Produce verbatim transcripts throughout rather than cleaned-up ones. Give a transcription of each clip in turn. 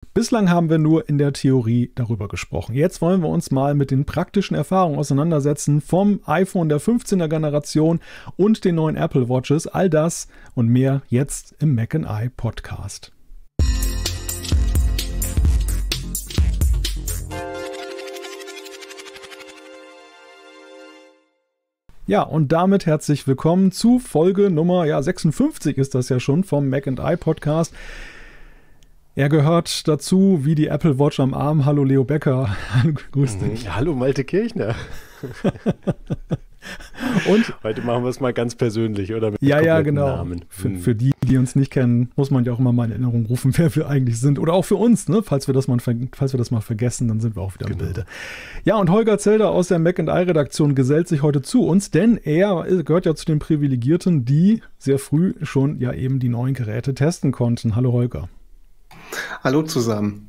Bislang haben wir nur in der Theorie darüber gesprochen. Jetzt wollen wir uns mal mit den praktischen Erfahrungen auseinandersetzen vom iPhone der fünfzehner Generation und den neuen Apple Watches. All das und mehr jetzt im Mac and I Podcast. Ja, und damit herzlich willkommen zu Folge Nummer ja, sechsundfünfzig ist das ja schon vom Mac and I Podcast. Er gehört dazu wie die Apple Watch am Arm. Hallo Leo Becker, grüß dich. Mhm. Hallo Malte Kirchner. Und heute machen wir es mal ganz persönlich, oder? Mit ja, ja, genau. Namen. Für, hm. für die, die uns nicht kennen, muss man ja auch immer mal in Erinnerung rufen, wer wir eigentlich sind. Oder auch für uns, ne? Falls wir das mal, falls wir das mal vergessen, dann sind wir auch wieder im genau. Bilde. Ja, und Holger Zelder aus der Mac and I Redaktion gesellt sich heute zu uns, denn er gehört ja zu den Privilegierten, die sehr früh schon ja eben die neuen Geräte testen konnten. Hallo Holger. Hallo zusammen.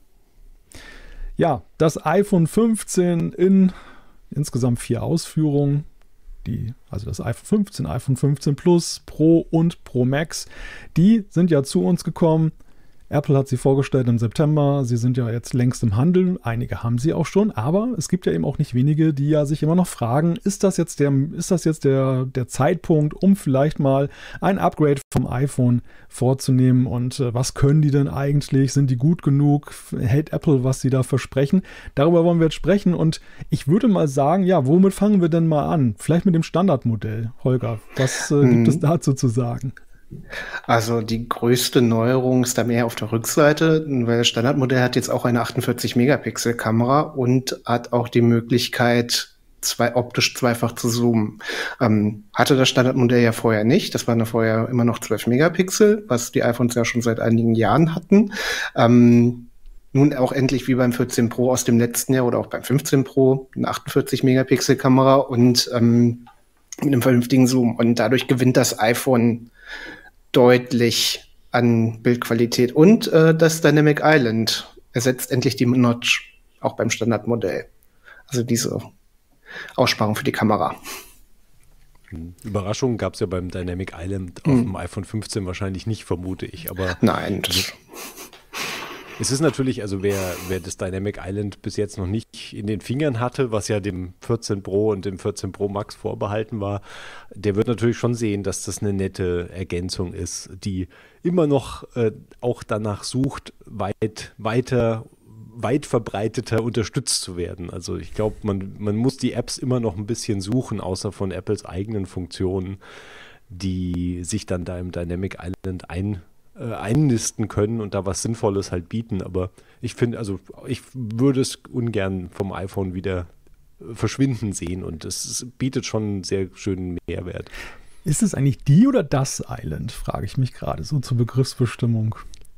Ja, das iPhone fünfzehn in insgesamt vier Ausführungen. Die, also das iPhone fünfzehn, iPhone fünfzehn Plus, Pro und Pro Max, die sind ja zu uns gekommen. Apple hat sie vorgestellt im September. Sie sind ja jetzt längst im Handel. Einige haben sie auch schon, aber es gibt ja eben auch nicht wenige, die ja sich immer noch fragen, ist das jetzt der, ist das jetzt der, der Zeitpunkt, um vielleicht mal ein Upgrade vom iPhone vorzunehmen und äh, was können die denn eigentlich? Sind die gut genug? Hält Apple, was sie da versprechen? Darüber wollen wir jetzt sprechen und ich würde mal sagen, ja, womit fangen wir denn mal an? Vielleicht mit dem Standardmodell. Holger, was äh, gibt hm. es dazu zu sagen? Also die größte Neuerung ist da mehr auf der Rückseite, weil das Standardmodell hat jetzt auch eine achtundvierzig Megapixel Kamera und hat auch die Möglichkeit, zwei, optisch zweifach zu zoomen. Ähm, hatte das Standardmodell ja vorher nicht. Das waren ja vorher immer noch zwölf Megapixel, was die iPhones ja schon seit einigen Jahren hatten. Ähm, nun auch endlich wie beim vierzehn Pro aus dem letzten Jahr oder auch beim fünfzehn Pro eine achtundvierzig Megapixel Kamera und ähm, mit einem vernünftigen Zoom. Und dadurch gewinnt das iPhone deutlich an Bildqualität. Und äh, das Dynamic Island ersetzt endlich die Notch, auch beim Standardmodell. Also diese Aussparung für die Kamera. Überraschungen gab es ja beim Dynamic Island auf hm. dem iPhone fünfzehn wahrscheinlich nicht, vermute ich. Aber nein. Also, es ist natürlich, also wer, wer das Dynamic Island bis jetzt noch nicht in den Fingern hatte, was ja dem vierzehn Pro und dem vierzehn Pro Max vorbehalten war, der wird natürlich schon sehen, dass das eine nette Ergänzung ist, die immer noch äh, auch danach sucht, weit, weiter, weit verbreiteter unterstützt zu werden. Also ich glaube, man, man muss die Apps immer noch ein bisschen suchen, außer von Apples eigenen Funktionen, die sich dann da im Dynamic Island ein Äh, einnisten können und da was Sinnvolles halt bieten, aber ich finde, also ich würde es ungern vom iPhone wieder äh, verschwinden sehen und es bietet schon einen sehr schönen Mehrwert. Ist es eigentlich die oder das Island, frage ich mich gerade, so zur Begriffsbestimmung.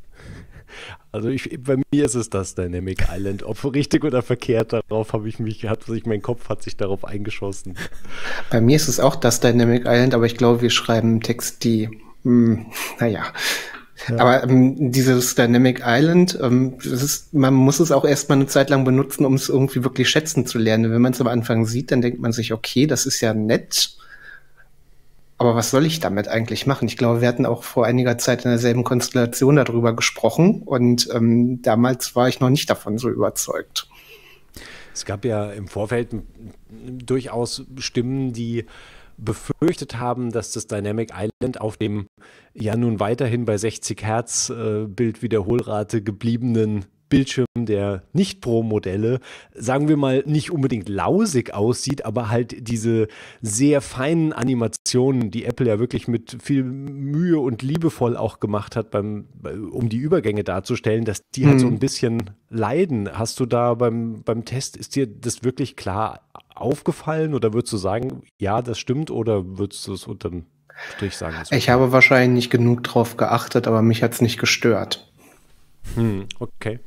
Also ich, bei mir ist es das Dynamic Island, ob richtig oder verkehrt, darauf habe ich mich, hat sich mein Kopf hat sich darauf eingeschossen. Bei mir ist es auch das Dynamic Island, aber ich glaube, wir schreiben im Text die, hm, naja, Ja. Aber ähm, dieses Dynamic Island, ähm, das ist, man muss es auch erstmal eine Zeit lang benutzen, um es irgendwie wirklich schätzen zu lernen. Wenn man es am Anfang sieht, dann denkt man sich, okay, das ist ja nett, aber was soll ich damit eigentlich machen? Ich glaube, wir hatten auch vor einiger Zeit in derselben Konstellation darüber gesprochen und ähm, damals war ich noch nicht davon so überzeugt. Es gab ja im Vorfeld durchaus Stimmen, die befürchtet haben, dass das Dynamic Island auf dem ja nun weiterhin bei sechzig Hertz äh, Bildwiederholrate gebliebenen Bildschirm der Nicht-Pro-Modelle, sagen wir mal, nicht unbedingt lausig aussieht, aber halt diese sehr feinen Animationen, die Apple ja wirklich mit viel Mühe und liebevoll auch gemacht hat, beim, um die Übergänge darzustellen, dass die mhm. halt so ein bisschen leiden. Hast du da beim, beim Test, ist dir das wirklich klar aufgefallen oder würdest du sagen, ja, das stimmt, oder würdest du es unterm Strich sagen? Ich habe wahrscheinlich nicht genug drauf geachtet, aber mich hat es nicht gestört. Hm, okay.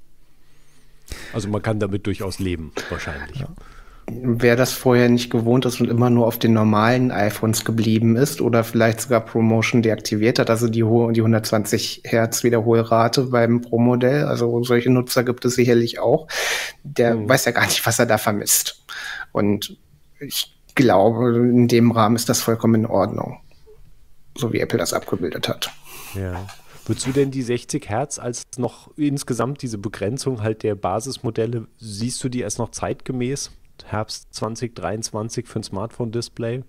Also man kann damit durchaus leben, wahrscheinlich. Ja. Wer das vorher nicht gewohnt ist und immer nur auf den normalen iPhones geblieben ist oder vielleicht sogar ProMotion deaktiviert hat, also die, die hundertzwanzig Hertz Wiederholrate beim Pro-Modell, also solche Nutzer gibt es sicherlich auch, der mhm. weiß ja gar nicht, was er da vermisst. Und ich glaube, in dem Rahmen ist das vollkommen in Ordnung, so wie Apple das abgebildet hat. Ja. Würdest du denn die sechzig Hertz als noch insgesamt diese Begrenzung halt der Basismodelle, siehst du die als noch zeitgemäß? Herbst zwanzig dreiundzwanzig für ein Smartphone-Display?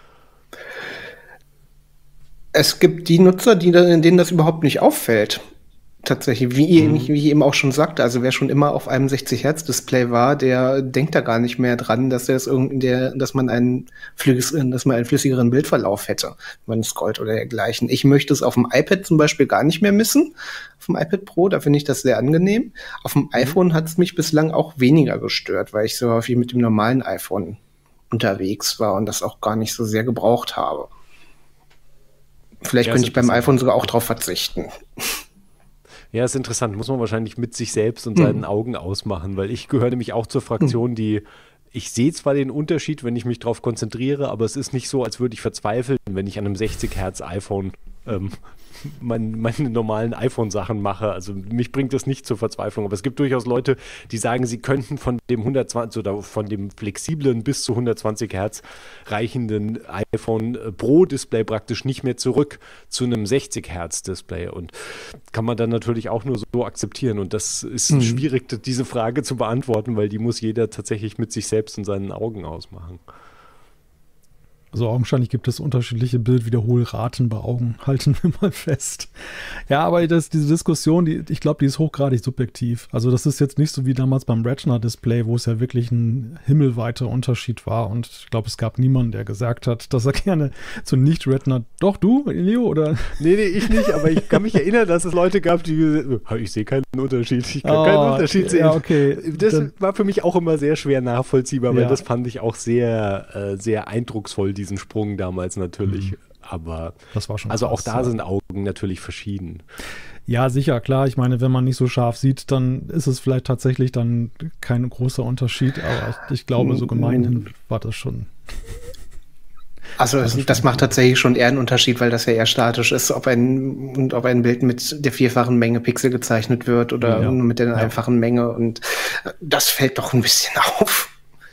Es gibt die Nutzer, die, denen das überhaupt nicht auffällt. Tatsächlich, wie, mhm. wie ich eben auch schon sagte, also wer schon immer auf einem sechzig Hertz Display war, der denkt da gar nicht mehr dran, dass das der, dass man einen flüssigen, dass man einen flüssigeren Bildverlauf hätte, wenn man scrollt oder dergleichen. Ich möchte es auf dem iPad zum Beispiel gar nicht mehr missen, auf dem iPad Pro, da finde ich das sehr angenehm. Auf dem mhm. iPhone hat es mich bislang auch weniger gestört, weil ich so häufig mit dem normalen iPhone unterwegs war und das auch gar nicht so sehr gebraucht habe. Vielleicht ja, könnte ich beim iPhone sogar auch drauf verzichten. Ja, ist interessant. Muss man wahrscheinlich mit sich selbst und seinen mhm. Augen ausmachen, weil ich gehöre nämlich auch zur Fraktion, die, ich sehe zwar den Unterschied, wenn ich mich darauf konzentriere, aber es ist nicht so, als würde ich verzweifeln, wenn ich an einem sechzig Hertz iPhone ähm, mein, meine normalen iPhone-Sachen mache. Also mich bringt das nicht zur Verzweiflung, aber es gibt durchaus Leute, die sagen, sie könnten von dem hundertzwanzig oder von dem flexiblen bis zu hundertzwanzig Hertz reichenden iPhone Pro Display praktisch nicht mehr zurück zu einem sechzig Hertz Display, und kann man dann natürlich auch nur so akzeptieren, und das ist mhm. schwierig, diese Frage zu beantworten, weil die muss jeder tatsächlich mit sich selbst und seinen Augen ausmachen. Also augenscheinlich gibt es unterschiedliche Bildwiederholraten bei Augen, halten wir mal fest. Ja, aber das, diese Diskussion, die, ich glaube, die ist hochgradig subjektiv. Also das ist jetzt nicht so wie damals beim Retina-Display, wo es ja wirklich ein himmelweiter Unterschied war. Und ich glaube, es gab niemanden, der gesagt hat, dass er gerne zu Nicht-Retina... Doch, du, Leo, oder? Nee, nee, ich nicht, aber ich kann mich erinnern, dass es Leute gab, die gesagt haben, ich sehe keinen Unterschied, ich kann oh, keinen Unterschied sehen. Ja, okay. Das Dann, war für mich auch immer sehr schwer nachvollziehbar, weil ja. das fand ich auch sehr, äh, sehr eindrucksvoll, die diesen Sprung damals natürlich, mhm. aber das war schon also krass, auch da ja. sind Augen natürlich verschieden. Ja, sicher, klar. Ich meine, wenn man nicht so scharf sieht, dann ist es vielleicht tatsächlich dann kein großer Unterschied, aber ich, ich glaube, so gemeinhin war das schon. Also das, das macht tatsächlich schon eher einen Unterschied, weil das ja eher statisch ist, ob ein, und ob ein Bild mit der vierfachen Menge Pixel gezeichnet wird oder ja. mit der ja. einfachen Menge, und das fällt doch ein bisschen auf.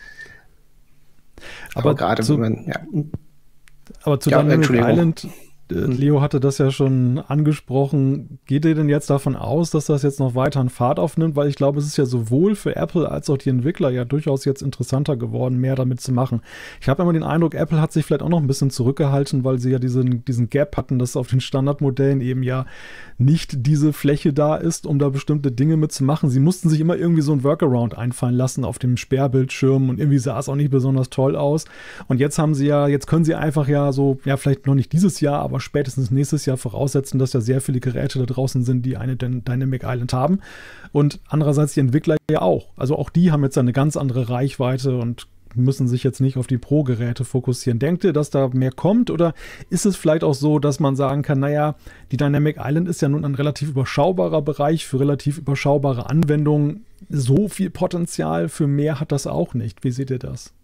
Aber, aber gerade zu, wenn man, ja. Aber zu ja, Dynamic Island, äh, Leo hatte das ja schon angesprochen, geht ihr denn jetzt davon aus, dass das jetzt noch weiter an Fahrt aufnimmt? Weil ich glaube, es ist ja sowohl für Apple als auch die Entwickler ja durchaus jetzt interessanter geworden, mehr damit zu machen. Ich habe immer den Eindruck, Apple hat sich vielleicht auch noch ein bisschen zurückgehalten, weil sie ja diesen, diesen Gap hatten, dass auf den Standardmodellen eben ja nicht diese Fläche da ist, um da bestimmte Dinge mitzumachen. Sie mussten sich immer irgendwie so ein Workaround einfallen lassen auf dem Sperrbildschirm, und irgendwie sah es auch nicht besonders toll aus. Und jetzt haben sie ja, jetzt können sie einfach ja so, ja vielleicht noch nicht dieses Jahr, aber spätestens nächstes Jahr voraussetzen, dass ja sehr viele Geräte da draußen sind, die eine Dynamic Island haben. Und andererseits die Entwickler ja auch. Also auch die haben jetzt eine ganz andere Reichweite und müssen sich jetzt nicht auf die Pro-Geräte fokussieren. Denkt ihr, dass da mehr kommt, oder ist es vielleicht auch so, dass man sagen kann, naja, die Dynamic Island ist ja nun ein relativ überschaubarer Bereich für relativ überschaubare Anwendungen. So viel Potenzial für mehr hat das auch nicht. Wie seht ihr das?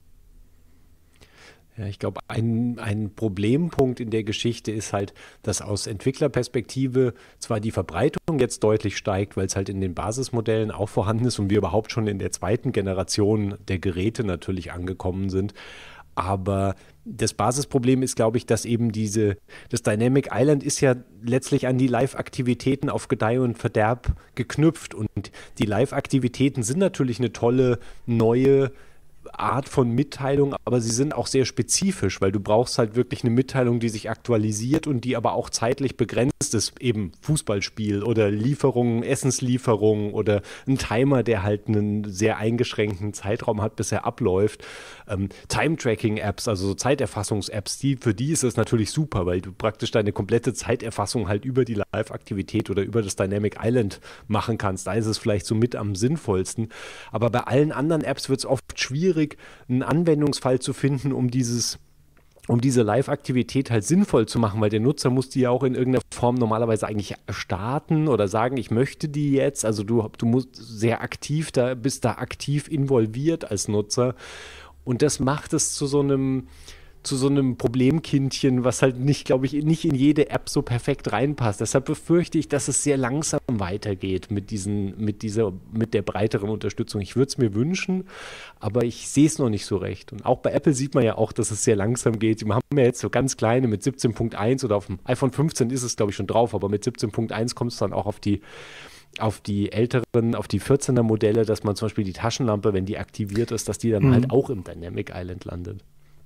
Ja, ich glaube, ein, ein Problempunkt in der Geschichte ist halt, dass aus Entwicklerperspektive zwar die Verbreitung jetzt deutlich steigt, weil es halt in den Basismodellen auch vorhanden ist und wir überhaupt schon in der zweiten Generation der Geräte natürlich angekommen sind, aber das Basisproblem ist, glaube ich, dass eben diese, das Dynamic Island ist ja letztlich an die Live-Aktivitäten auf Gedeih und Verderb geknüpft, und die Live-Aktivitäten sind natürlich eine tolle neue Art von Mitteilung, aber sie sind auch sehr spezifisch, weil du brauchst halt wirklich eine Mitteilung, die sich aktualisiert und die aber auch zeitlich begrenzt ist, eben Fußballspiel oder Lieferungen, Essenslieferungen oder ein Timer, der halt einen sehr eingeschränkten Zeitraum hat, bis er abläuft. Ähm, Time-Tracking-Apps, also so Zeiterfassungs-Apps, die, für die ist es natürlich super, weil du praktisch deine komplette Zeiterfassung halt über die Live-Aktivität oder über das Dynamic Island machen kannst. Da ist es vielleicht so mit am sinnvollsten, aber bei allen anderen Apps wird es oft schwierig, einen Anwendungsfall zu finden, um dieses, um diese Live-Aktivität halt sinnvoll zu machen, weil der Nutzer muss die ja auch in irgendeiner Form normalerweise eigentlich starten oder sagen, ich möchte die jetzt. Also du, du musst sehr aktiv da, bist da aktiv involviert als Nutzer, und das macht es zu so einem zu so einem Problemkindchen, was halt nicht, glaube ich, nicht in jede App so perfekt reinpasst. Deshalb befürchte ich, dass es sehr langsam weitergeht mit diesen, mit dieser, mit der breiteren Unterstützung. Ich würde es mir wünschen, aber ich sehe es noch nicht so recht. Und auch bei Apple sieht man ja auch, dass es sehr langsam geht. Wir haben ja jetzt so ganz kleine mit siebzehn Punkt eins oder auf dem iPhone fünfzehn ist es, glaube ich, schon drauf, aber mit siebzehn Punkt eins kommt es dann auch auf die auf die älteren, auf die vierzehner Modelle, dass man zum Beispiel die Taschenlampe, wenn die aktiviert ist, dass die dann mhm. halt auch im Dynamic Island landet.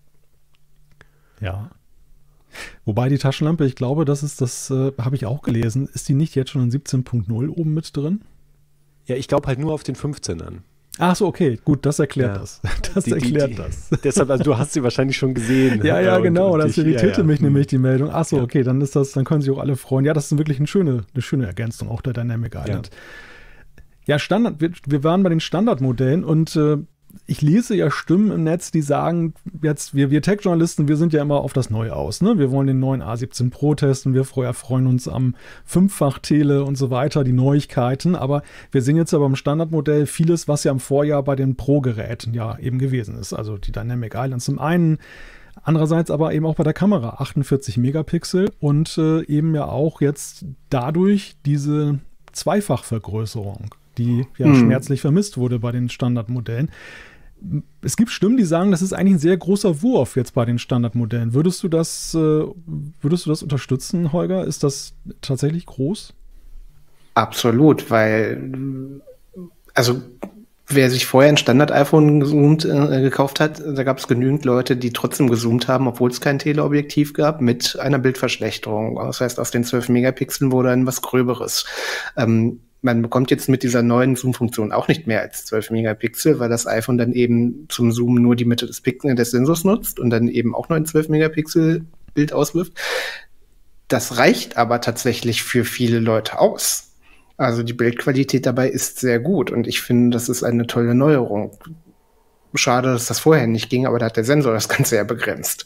Ja. Wobei die Taschenlampe, ich glaube, das ist das, äh, habe ich auch gelesen, ist die nicht jetzt schon in siebzehn Punkt null oben mit drin? Ja, ich glaube halt nur auf den fünfzehnern. Ach so, okay, gut, das erklärt ja. das. Das die, erklärt die, die, das. Deshalb, also du hast sie wahrscheinlich schon gesehen. Ja, ja, und, genau, und das ich, irritierte ja, ja. mich nämlich, die Meldung. Ach so, ja. okay, dann ist das, dann können sich auch alle freuen. Ja, das ist wirklich eine schöne, eine schöne Ergänzung, auch der Dynamic Island. Ja, ja Standard, wir, wir waren bei den Standardmodellen und äh, ich lese ja Stimmen im Netz, die sagen, jetzt, wir, wir Tech-Journalisten, wir sind ja immer auf das Neue aus. Ne? Wir wollen den neuen A siebzehn Pro testen, wir vorher freuen uns am Fünffach-Tele und so weiter, die Neuigkeiten. Aber wir sehen jetzt aber im Standardmodell vieles, was ja im Vorjahr bei den Pro-Geräten ja eben gewesen ist. Also die Dynamic Island zum einen, andererseits aber eben auch bei der Kamera, achtundvierzig Megapixel und äh, eben ja auch jetzt dadurch diese Zweifachvergrößerung, die ja hm. schmerzlich vermisst wurde bei den Standardmodellen. Es gibt Stimmen, die sagen, das ist eigentlich ein sehr großer Wurf jetzt bei den Standardmodellen. Würdest du das, äh, würdest du das unterstützen, Holger? Ist das tatsächlich groß? Absolut, weil also wer sich vorher ein Standard-iPhone gezoomt, äh, gekauft hat, da gab es genügend Leute, die trotzdem gezoomt haben, obwohl es kein Teleobjektiv gab, mit einer Bildverschlechterung. Das heißt, aus den zwölf Megapixeln wurde dann was Gröberes. Ähm, Man bekommt jetzt mit dieser neuen Zoom-Funktion auch nicht mehr als zwölf Megapixel, weil das iPhone dann eben zum Zoomen nur die Mitte des, Pixel, des Sensors nutzt und dann eben auch nur ein zwölf Megapixel Bild auswirft. Das reicht aber tatsächlich für viele Leute aus. Also die Bildqualität dabei ist sehr gut und ich finde, das ist eine tolle Neuerung. Schade, dass das vorher nicht ging, aber da hat der Sensor das Ganze ja begrenzt.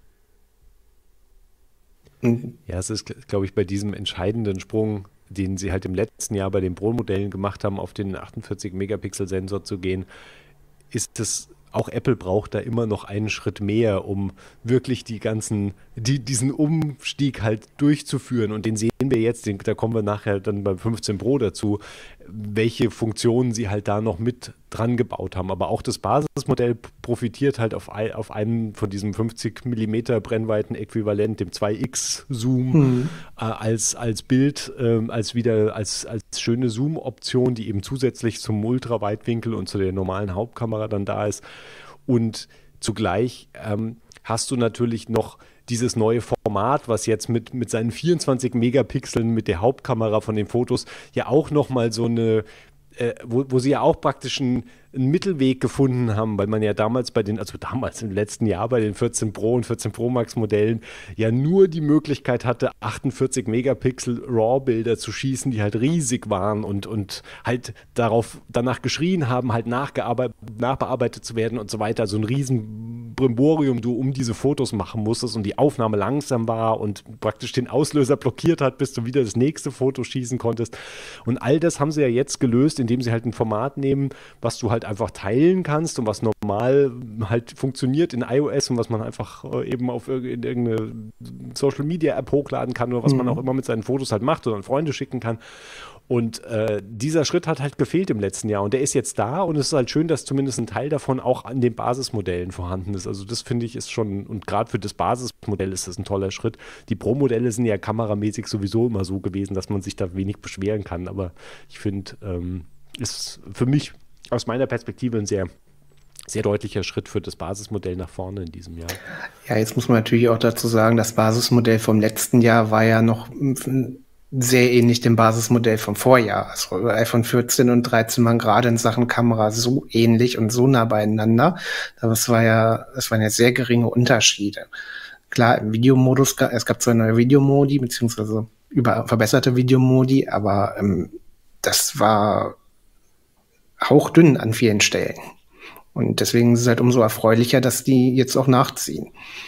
Mhm. Ja, es ist, glaube ich, bei diesem entscheidenden Sprung, den sie halt im letzten Jahr bei den Pro-Modellen gemacht haben, auf den achtundvierzig Megapixel Sensor zu gehen, ist es, auch Apple braucht da immer noch einen Schritt mehr, um wirklich die ganzen, die, diesen Umstieg halt durchzuführen. Und den sehen wir jetzt, den, da kommen wir nachher dann beim fünfzehn Pro dazu, welche Funktionen sie halt da noch mit dran gebaut haben. Aber auch das Basismodell profitiert halt auf, auf einem von diesem fünfzig Millimeter Brennweiten-Äquivalent, dem zwei X Zoom, mhm. äh, als, als Bild, äh, als wieder als, als schöne Zoom-Option, die eben zusätzlich zum Ultraweitwinkel und zu der normalen Hauptkamera dann da ist. Und zugleich ähm, hast du natürlich noch dieses neue Format, was jetzt mit, mit seinen vierundzwanzig Megapixeln mit der Hauptkamera von den Fotos ja auch nochmal so eine, äh, wo, wo sie ja auch praktisch einen, einen Mittelweg gefunden haben, weil man ja damals bei den, also damals im letzten Jahr bei den vierzehn Pro und vierzehn Pro Max Modellen ja nur die Möglichkeit hatte, achtundvierzig Megapixel RAW-Bilder zu schießen, die halt riesig waren und, und halt darauf danach geschrien haben, halt nachbearbeitet zu werden und so weiter. So ein riesen Brimborium du um diese Fotos machen musstest und die Aufnahme langsam war und praktisch den Auslöser blockiert hat, bis du wieder das nächste Foto schießen konntest. Und all das haben sie ja jetzt gelöst, indem sie halt ein Format nehmen, was du halt einfach teilen kannst und was normal halt funktioniert in iOS und was man einfach eben auf irgendeine Social-Media-App hochladen kann oder was mhm. man auch immer mit seinen Fotos halt macht oder an Freunde schicken kann. Und äh, dieser Schritt hat halt gefehlt im letzten Jahr und der ist jetzt da und es ist halt schön, dass zumindest ein Teil davon auch an den Basismodellen vorhanden ist. Also das finde ich ist schon, und gerade für das Basismodell ist das ein toller Schritt. Die Pro-Modelle sind ja kameramäßig sowieso immer so gewesen, dass man sich da wenig beschweren kann, aber ich finde, ähm, ist für mich aus meiner Perspektive ein sehr, sehr deutlicher Schritt für das Basismodell nach vorne in diesem Jahr. Ja, jetzt muss man natürlich auch dazu sagen, das Basismodell vom letzten Jahr war ja noch sehr ähnlich dem Basismodell vom Vorjahr. Also iPhone vierzehn und dreizehn waren gerade in Sachen Kamera so ähnlich und so nah beieinander. Das war ja, das waren ja sehr geringe Unterschiede. Klar, im Videomodus, es gab zwar neue Videomodi, beziehungsweise über verbesserte Videomodi, aber ähm, das war hauchdünn an vielen Stellen. Und deswegen ist es halt umso erfreulicher, dass die jetzt auch nachziehen.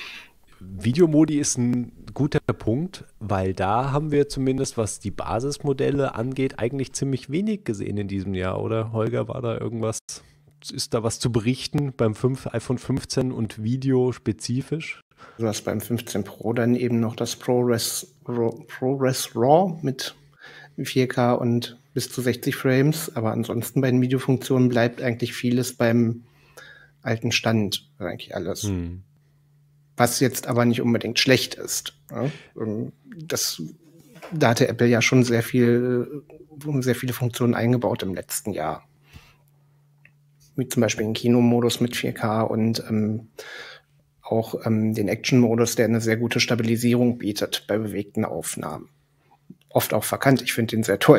Videomodi ist ein guter Punkt, weil da haben wir zumindest, was die Basismodelle angeht, eigentlich ziemlich wenig gesehen in diesem Jahr, oder? Holger, war da irgendwas, ist da was zu berichten beim iPhone fünfzehn und Video spezifisch? Du hast beim fünfzehn Pro dann eben noch das ProRes, ProRes RAW mit vier K und bis zu sechzig Frames, aber ansonsten bei den Videofunktionen bleibt eigentlich vieles beim alten Stand, eigentlich alles. Hm. Was jetzt aber nicht unbedingt schlecht ist. Ja? Das, da hatte Apple ja schon sehr viel, sehr viele Funktionen eingebaut im letzten Jahr. Wie zum Beispiel den Kinomodus mit vier K und ähm, auch ähm, den Action-Modus, der eine sehr gute Stabilisierung bietet bei bewegten Aufnahmen. Oft auch verkannt. Ich finde den sehr toll.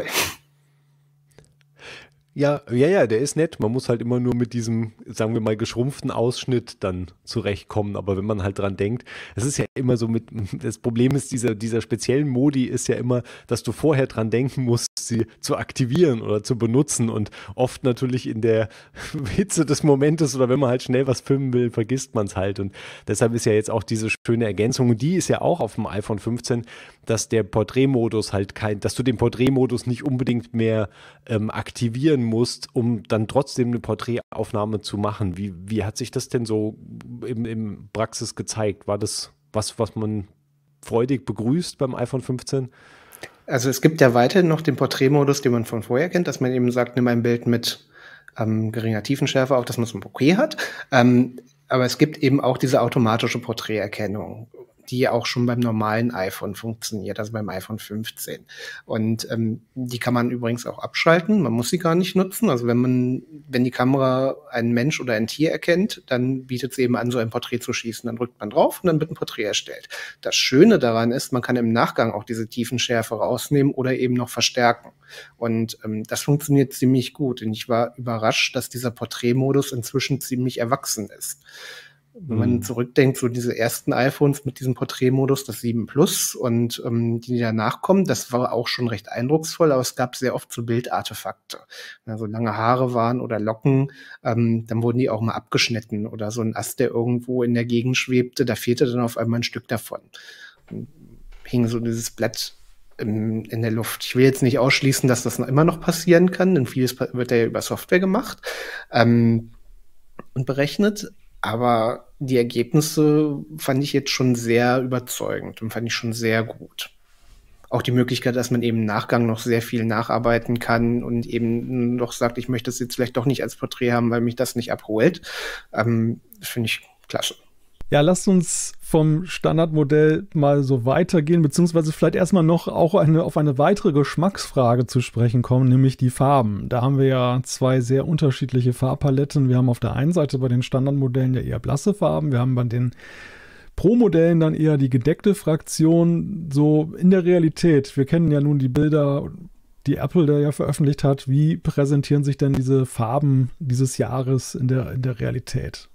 Ja, ja, ja, der ist nett. Man muss halt immer nur mit diesem, sagen wir mal, geschrumpften Ausschnitt dann zurechtkommen. Aber wenn man halt dran denkt, es ist ja immer so mit, das Problem ist, dieser, dieser speziellen Modi ist ja immer, dass du vorher dran denken musst, sie zu aktivieren oder zu benutzen. Und oft natürlich in der Hitze des Momentes oder wenn man halt schnell was filmen will, vergisst man es halt. Und deshalb ist ja jetzt auch diese schöne Ergänzung, und die ist ja auch auf dem iPhone fünfzehn, dass der Porträtmodus halt kein, dass du den Porträtmodus nicht unbedingt mehr ähm, aktivieren musst, um dann trotzdem eine Porträtaufnahme zu machen. Wie, wie hat sich das denn so im, im Praxis gezeigt? War das was, was man freudig begrüßt beim iPhone fünfzehn? Also es gibt ja weiterhin noch den Porträtmodus, den man von vorher kennt, dass man eben sagt, nimm ein Bild mit ähm, geringer Tiefenschärfe auf, dass man es im Bokeh hat. Ähm, aber es gibt eben auch diese automatische Porträterkennung, die auch schon beim normalen iPhone funktioniert, also beim iPhone fünfzehn. Und ähm, die kann man übrigens auch abschalten. Man muss sie gar nicht nutzen. Also wenn man, wenn die Kamera einen Mensch oder ein Tier erkennt, dann bietet sie eben an, so ein Porträt zu schießen. Dann drückt man drauf und dann wird ein Porträt erstellt. Das Schöne daran ist, man kann im Nachgang auch diese Tiefenschärfe rausnehmen oder eben noch verstärken. Und ähm, das funktioniert ziemlich gut. Und ich war überrascht, dass dieser Porträtmodus inzwischen ziemlich erwachsen ist. Wenn man zurückdenkt, so diese ersten iPhones mit diesem Porträtmodus, das sieben Plus und ähm, die danach kommen, das war auch schon recht eindrucksvoll, aber es gab sehr oft so Bildartefakte. Wenn da so lange Haare waren oder Locken, ähm, dann wurden die auch mal abgeschnitten oder so ein Ast, der irgendwo in der Gegend schwebte, da fehlte dann auf einmal ein Stück davon. Und hing so dieses Blatt in, in der Luft. Ich will jetzt nicht ausschließen, dass das noch immer noch passieren kann, denn vieles wird ja über Software gemacht ähm, und berechnet. Aber die Ergebnisse fand ich jetzt schon sehr überzeugend und fand ich schon sehr gut. Auch die Möglichkeit, dass man eben im Nachgang noch sehr viel nacharbeiten kann und eben noch sagt, ich möchte es jetzt vielleicht doch nicht als Porträt haben, weil mich das nicht abholt, ähm, finde ich klasse. Ja, lasst uns vom Standardmodell mal so weitergehen, beziehungsweise vielleicht erstmal noch auch eine, auf eine weitere Geschmacksfrage zu sprechen kommen, nämlich die Farben. Da haben wir ja zwei sehr unterschiedliche Farbpaletten. Wir haben auf der einen Seite bei den Standardmodellen ja eher blasse Farben, wir haben bei den Pro-Modellen dann eher die gedeckte Fraktion. So in der Realität, wir kennen ja nun die Bilder, die Apple da ja veröffentlicht hat. Wie präsentieren sich denn diese Farben dieses Jahres in der, in der Realität?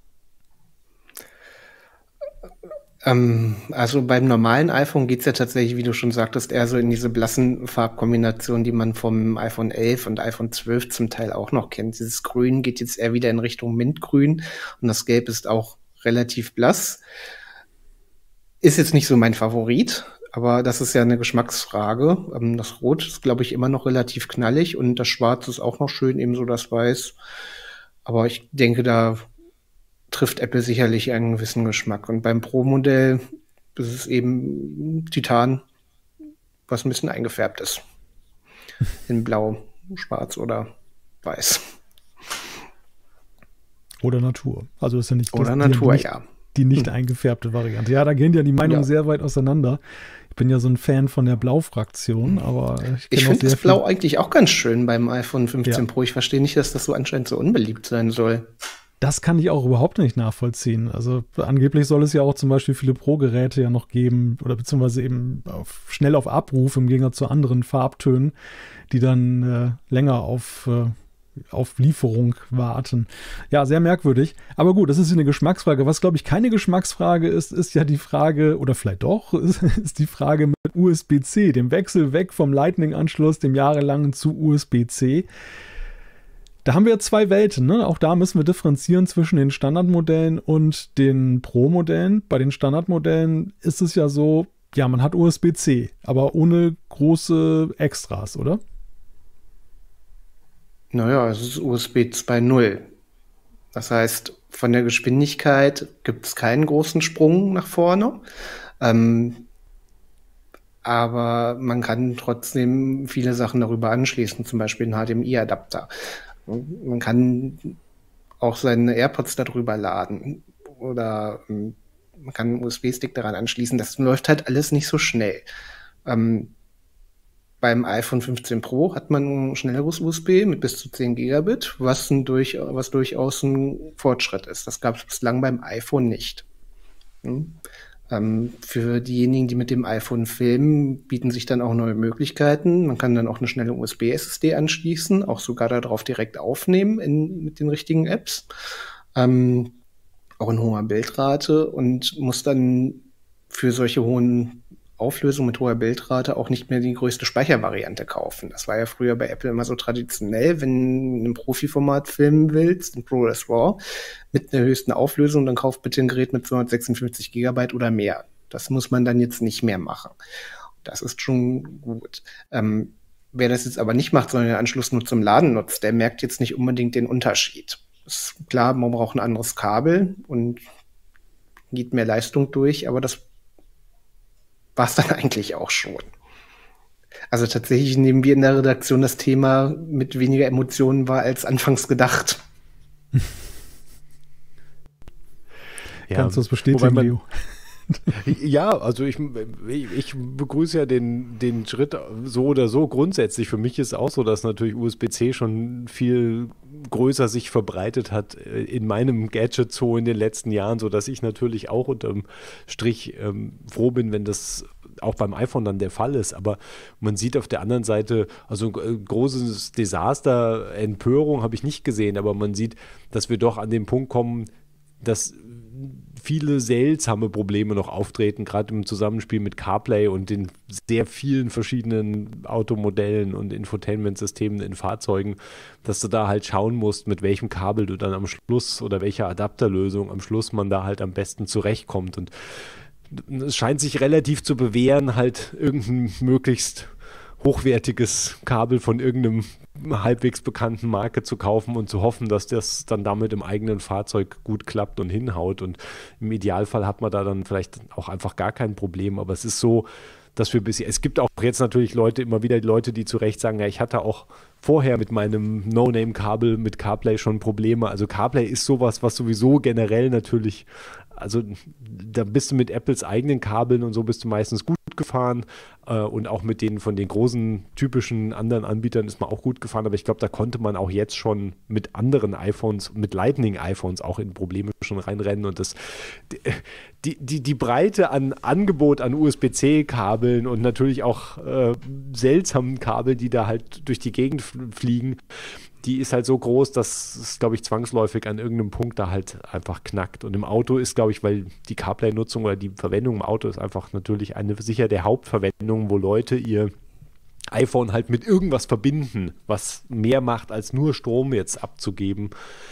Ähm, also beim normalen iPhone geht's ja tatsächlich, wie du schon sagtest, eher so in diese blassen Farbkombinationen, die man vom iPhone elf und iPhone zwölf zum Teil auch noch kennt. Dieses Grün geht jetzt eher wieder in Richtung Mintgrün und das Gelb ist auch relativ blass. Ist jetzt nicht so mein Favorit, aber das ist ja eine Geschmacksfrage. Ähm, das Rot ist, glaube ich, immer noch relativ knallig und das Schwarz ist auch noch schön, ebenso das Weiß. Aber ich denke, da trifft Apple sicherlich einen gewissen Geschmack. Und beim Pro-Modell ist es eben Titan, was ein bisschen eingefärbt ist. In Blau, Schwarz oder Weiß. Oder Natur. Also das ist ja nicht Oder das, Natur, die nicht, ja. Die nicht hm. eingefärbte Variante. Ja, da gehen ja die Meinungen ja. sehr weit auseinander. Ich bin ja so ein Fan von der Blau-Fraktion, aber ich, ich finde das Blau eigentlich auch ganz schön beim iPhone fünfzehn ja. Pro. Ich verstehe nicht, dass das so anscheinend so unbeliebt sein soll. Das kann ich auch überhaupt nicht nachvollziehen. Also angeblich soll es ja auch zum Beispiel viele Pro-Geräte ja noch geben oder beziehungsweise eben auf, schnell auf Abruf im Gegensatz zu anderen Farbtönen, die dann äh, länger auf, äh, auf Lieferung warten. Ja, sehr merkwürdig. Aber gut, das ist eine Geschmacksfrage. Was, glaube ich, keine Geschmacksfrage ist, ist ja die Frage, oder vielleicht doch, ist, ist die Frage mit U S B C, dem Wechsel weg vom Lightning-Anschluss, dem jahrelangen zu U S B C. Da haben wir zwei Welten, ne? Auch da müssen wir differenzieren zwischen den Standardmodellen und den Pro-Modellen. Bei den Standardmodellen ist es ja so, ja, man hat U S B C, aber ohne große Extras, oder? Naja, es ist U S B zwei Punkt null. Das heißt, von der Geschwindigkeit gibt es keinen großen Sprung nach vorne. Ähm, aber man kann trotzdem viele Sachen darüber anschließen, zum Beispiel einen H D M I-Adapter. Man kann auch seine AirPods darüber laden oder ähm, man kann einen U S B-Stick daran anschließen. Das läuft halt alles nicht so schnell. Ähm, beim iPhone fünfzehn Pro hat man ein schnelleres U S B mit bis zu zehn Gigabit, was, ein durch, was durchaus ein Fortschritt ist. Das gab es bislang beim iPhone nicht. Hm? Ähm, für diejenigen, die mit dem iPhone filmen, bieten sich dann auch neue Möglichkeiten. Man kann dann auch eine schnelle U S B-S S D anschließen, auch sogar darauf direkt aufnehmen in, mit den richtigen Apps. Ähm, auch in hoher Bildrate und muss dann für solche hohen Auflösungen mit hoher Bildrate auch nicht mehr die größte Speichervariante kaufen. Das war ja früher bei Apple immer so traditionell, wenn du in einem Profiformat filmen willst, in ProRes RAW, mit einer höchsten Auflösung, dann kauf bitte ein Gerät mit zweihundertsechsundfünfzig Gigabyte oder mehr. Das muss man dann jetzt nicht mehr machen. Das ist schon gut. Ähm, wer das jetzt aber nicht macht, sondern den Anschluss nur zum Laden nutzt, der merkt jetzt nicht unbedingt den Unterschied. Ist klar, man braucht ein anderes Kabel und geht mehr Leistung durch, aber das war es dann eigentlich auch schon. Also tatsächlich nehmen wir in der Redaktion das Thema mit weniger Emotionen wahr als anfangs gedacht. Ja, kannst du das bestätigen, man, Leo? Ja, also ich, ich begrüße ja den, den Schritt so oder so grundsätzlich. Für mich ist auch so, dass natürlich U S B-C schon viel größer sich verbreitet hat in meinem Gadget so in den letzten Jahren, sodass ich natürlich auch unterm Strich ähm, froh bin, wenn das auch beim iPhone dann der Fall ist. Aber man sieht auf der anderen Seite, also ein großes Desaster, Empörung habe ich nicht gesehen, aber man sieht, dass wir doch an den Punkt kommen, dass viele seltsame Probleme noch auftreten, gerade im Zusammenspiel mit CarPlay und den sehr vielen verschiedenen Automodellen und Infotainment-Systemen in Fahrzeugen, dass du da halt schauen musst, mit welchem Kabel du dann am Schluss oder welcher Adapterlösung am Schluss man da halt am besten zurechtkommt. Und es scheint sich relativ zu bewähren, halt irgendein möglichst hochwertiges Kabel von irgendeinem halbwegs bekannten Marke zu kaufen und zu hoffen, dass das dann damit im eigenen Fahrzeug gut klappt und hinhaut. Und im Idealfall hat man da dann vielleicht auch einfach gar kein Problem. Aber es ist so, dass wir bisher, es gibt auch jetzt natürlich Leute, immer wieder Leute, die zu Recht sagen, ja, ich hatte auch vorher mit meinem No-Name-Kabel mit CarPlay schon Probleme. Also CarPlay ist sowas, was sowieso generell natürlich, also da bist du mit Apples eigenen Kabeln und so bist du meistens gut gefahren äh, und auch mit denen von den großen typischen anderen Anbietern ist man auch gut gefahren, aber ich glaube, da konnte man auch jetzt schon mit anderen iPhones, mit Lightning-iPhones auch in Probleme schon reinrennen und das die, die, die Breite an Angebot an U S B-C-Kabeln und natürlich auch äh, seltsamen Kabel, die da halt durch die Gegend fliegen, die ist halt so groß, dass es, glaube ich, zwangsläufig an irgendeinem Punkt da halt einfach knackt. Und im Auto ist, glaube ich, weil die CarPlay-Nutzung oder die Verwendung im Auto ist einfach natürlich eine sicher der Hauptverwendungen, wo Leute ihr iPhone halt mit irgendwas verbinden, was mehr macht, als nur Strom jetzt abzugeben.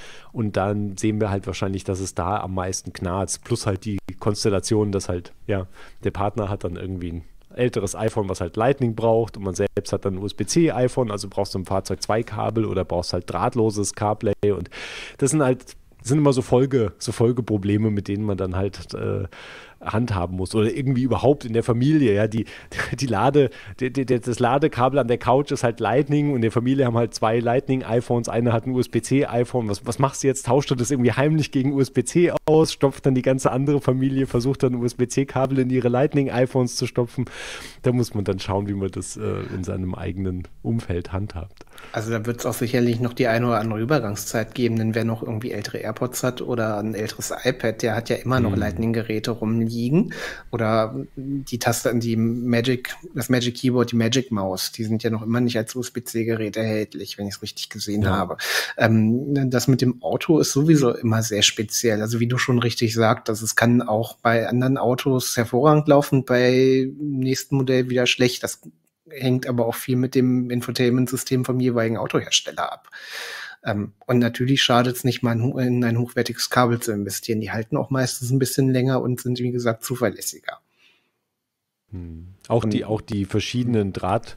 Und dann sehen wir halt wahrscheinlich, dass es da am meisten knarzt. Plus halt die Konstellation, dass halt, ja, der Partner hat dann irgendwie ein älteres iPhone, was halt Lightning braucht und man selbst hat dann ein U S B-C-iPhone, also brauchst du im Fahrzeug zwei Kabel oder brauchst halt drahtloses CarPlay und das sind halt, das sind immer so Folge, so Folgeprobleme, mit denen man dann halt äh, handhaben muss oder irgendwie überhaupt in der Familie, ja, die, die Lade, die, die, das Ladekabel an der Couch ist halt Lightning und in der Familie haben halt zwei Lightning-iPhones, einer hat ein U S B-C-iPhone, was, was machst du jetzt? Tauscht du das irgendwie heimlich gegen U S B-C aus, stopft dann die ganze andere Familie, versucht dann U S B-C-Kabel in ihre Lightning-iPhones zu stopfen, da muss man dann schauen, wie man das äh, in seinem eigenen Umfeld handhabt. Also da wird es auch sicherlich noch die eine oder andere Übergangszeit geben, denn wer noch irgendwie ältere AirPods hat oder ein älteres iPad, der hat ja immer noch hm. Lightning-Geräte rumliegen oder die Taste, die Magic, das Magic Keyboard, die Magic Maus, die sind ja noch immer nicht als U S B-C-Gerät erhältlich, wenn ich es richtig gesehen ja. habe. Ähm, das mit dem Auto ist sowieso immer sehr speziell. Also wie du schon richtig sagtest, es kann auch bei anderen Autos hervorragend laufen, bei nächsten Modell wieder schlecht. Das hängt aber auch viel mit dem Infotainment-System vom jeweiligen Autohersteller ab. Ähm, und natürlich schadet es nicht mal, in ein hochwertiges Kabel zu investieren. Die halten auch meistens ein bisschen länger und sind, wie gesagt, zuverlässiger. Hm. Auch, und, die, auch die verschiedenen Draht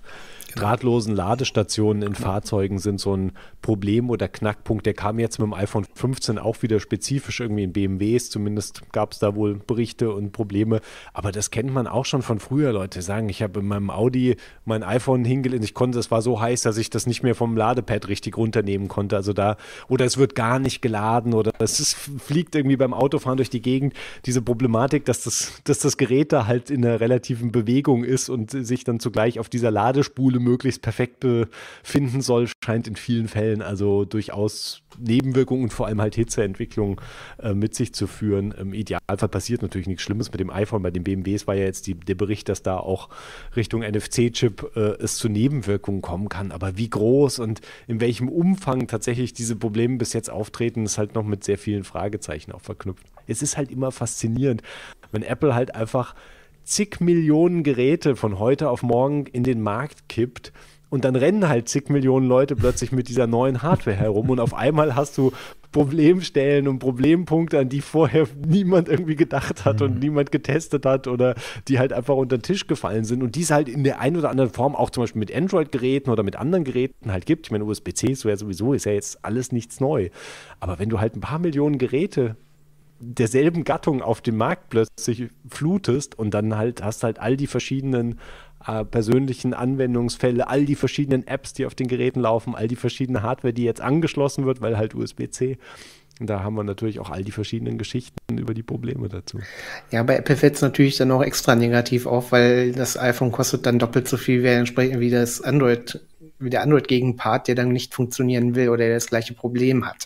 drahtlosen Ladestationen in Fahrzeugen sind so ein Problem oder Knackpunkt. Der kam jetzt mit dem iPhone fünfzehn auch wieder spezifisch irgendwie in B M Ws. Zumindest gab es da wohl Berichte und Probleme. Aber das kennt man auch schon von früher. Leute sagen, ich habe in meinem Audi mein iPhone hingelegt. Ich konnte, es war so heiß, dass ich das nicht mehr vom Ladepad richtig runternehmen konnte. Also da, oder es wird gar nicht geladen oder es ist, fliegt irgendwie beim Autofahren durch die Gegend. Diese Problematik, dass das, dass das Gerät da halt in einer relativen Bewegung ist und sich dann zugleich auf dieser Ladespule möglichst perfekt befinden soll, scheint in vielen Fällen also durchaus Nebenwirkungen und vor allem halt Hitzeentwicklung äh, mit sich zu führen. Im Idealfall passiert natürlich nichts Schlimmes mit dem iPhone. Bei den B M Ws war ja jetzt die, der Bericht, dass da auch Richtung N F C-Chip äh, es zu Nebenwirkungen kommen kann. Aber wie groß und in welchem Umfang tatsächlich diese Probleme bis jetzt auftreten, ist halt noch mit sehr vielen Fragezeichen auch verknüpft. Es ist halt immer faszinierend, wenn Apple halt einfach zig Millionen Geräte von heute auf morgen in den Markt kippt und dann rennen halt zig Millionen Leute plötzlich mit dieser neuen Hardware herum und auf einmal hast du Problemstellen und Problempunkte, an die vorher niemand irgendwie gedacht hat mhm. und niemand getestet hat oder die halt einfach unter den Tisch gefallen sind und die es halt in der einen oder anderen Form auch zum Beispiel mit Android-Geräten oder mit anderen Geräten halt gibt. Ich meine, U S B C ist ja sowieso, ist ja jetzt alles nichts neu. Aber wenn du halt ein paar Millionen Geräte derselben Gattung auf dem Markt plötzlich flutest und dann halt hast halt all die verschiedenen äh, persönlichen Anwendungsfälle, all die verschiedenen Apps, die auf den Geräten laufen, all die verschiedene Hardware, die jetzt angeschlossen wird, weil halt U S B C. Und da haben wir natürlich auch all die verschiedenen Geschichten über die Probleme dazu. Ja, bei Apple fällt es natürlich dann auch extra negativ auf, weil das iPhone kostet dann doppelt so viel wie entsprechend wie das Android, wie der Android-Gegenpart, der dann nicht funktionieren will oder der das gleiche Problem hat.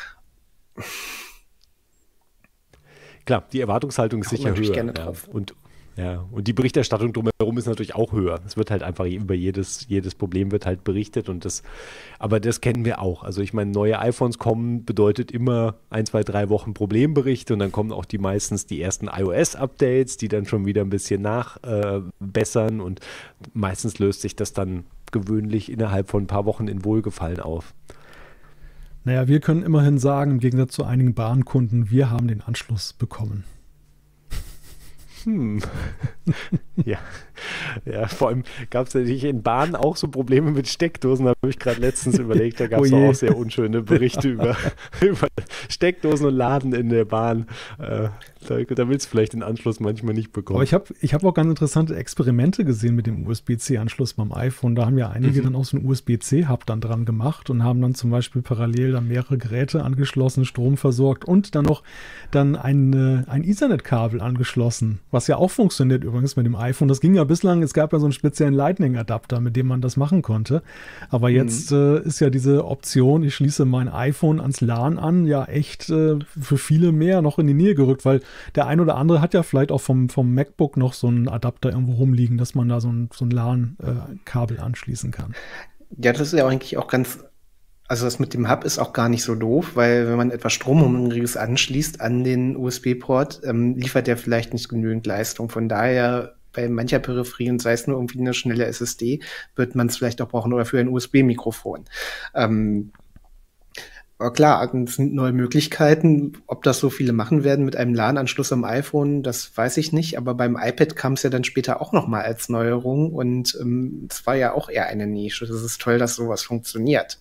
Klar, die Erwartungshaltung ist sicher höher. Gerne drauf. Ja. Und, ja, und die Berichterstattung drumherum ist natürlich auch höher. Es wird halt einfach über jedes, jedes Problem wird halt berichtet. Und das, aber das kennen wir auch. Also ich meine, neue iPhones kommen, bedeutet immer ein, zwei, drei Wochen Problemberichte und dann kommen auch die meistens die ersten iOS-Updates, die dann schon wieder ein bisschen nachbessern äh, und meistens löst sich das dann gewöhnlich innerhalb von ein paar Wochen in Wohlgefallen auf. Naja, wir können immerhin sagen, im Gegensatz zu einigen Bahnkunden, wir haben den Anschluss bekommen. Hm. ja. ja, vor allem gab es ja nicht in Bahnen auch so Probleme mit Steckdosen, da habe ich gerade letztens überlegt, da gab es oh auch sehr unschöne Berichte über, über Steckdosen und Laden in der Bahn. Äh, da da willst du vielleicht den Anschluss manchmal nicht bekommen. Aber ich habe ich hab auch ganz interessante Experimente gesehen mit dem U S B C-Anschluss beim iPhone. Da haben ja einige mhm. dann auch so einen U S B C-Hub dann dran gemacht und haben dann zum Beispiel parallel dann mehrere Geräte angeschlossen, Strom versorgt und dann noch dann ein, ein Ethernet-Kabel angeschlossen, was ja auch funktioniert übrigens mit dem iPhone. Das ging ja bislang, es gab ja so einen speziellen Lightning-Adapter, mit dem man das machen konnte. Aber jetzt mhm. äh, ist ja diese Option, ich schließe mein iPhone ans LAN an, ja echt äh, für viele mehr noch in die Nähe gerückt, weil der ein oder andere hat ja vielleicht auch vom, vom MacBook noch so einen Adapter irgendwo rumliegen, dass man da so ein, so ein LAN-Kabel äh, anschließen kann. Ja, das ist ja eigentlich auch ganz, also das mit dem Hub ist auch gar nicht so doof, weil wenn man etwas Stromhungriges anschließt an den U S B-Port, ähm, liefert der vielleicht nicht genügend Leistung. Von daher bei mancher Peripherie, und sei es nur irgendwie eine schnelle S S D, wird man es vielleicht auch brauchen oder für ein U S B-Mikrofon. Ähm, aber klar, es sind neue Möglichkeiten. Ob das so viele machen werden mit einem LAN-Anschluss am iPhone, das weiß ich nicht. Aber beim iPad kam es ja dann später auch noch mal als Neuerung und ähm, es war ja auch eher eine Nische. Das ist toll, dass sowas funktioniert.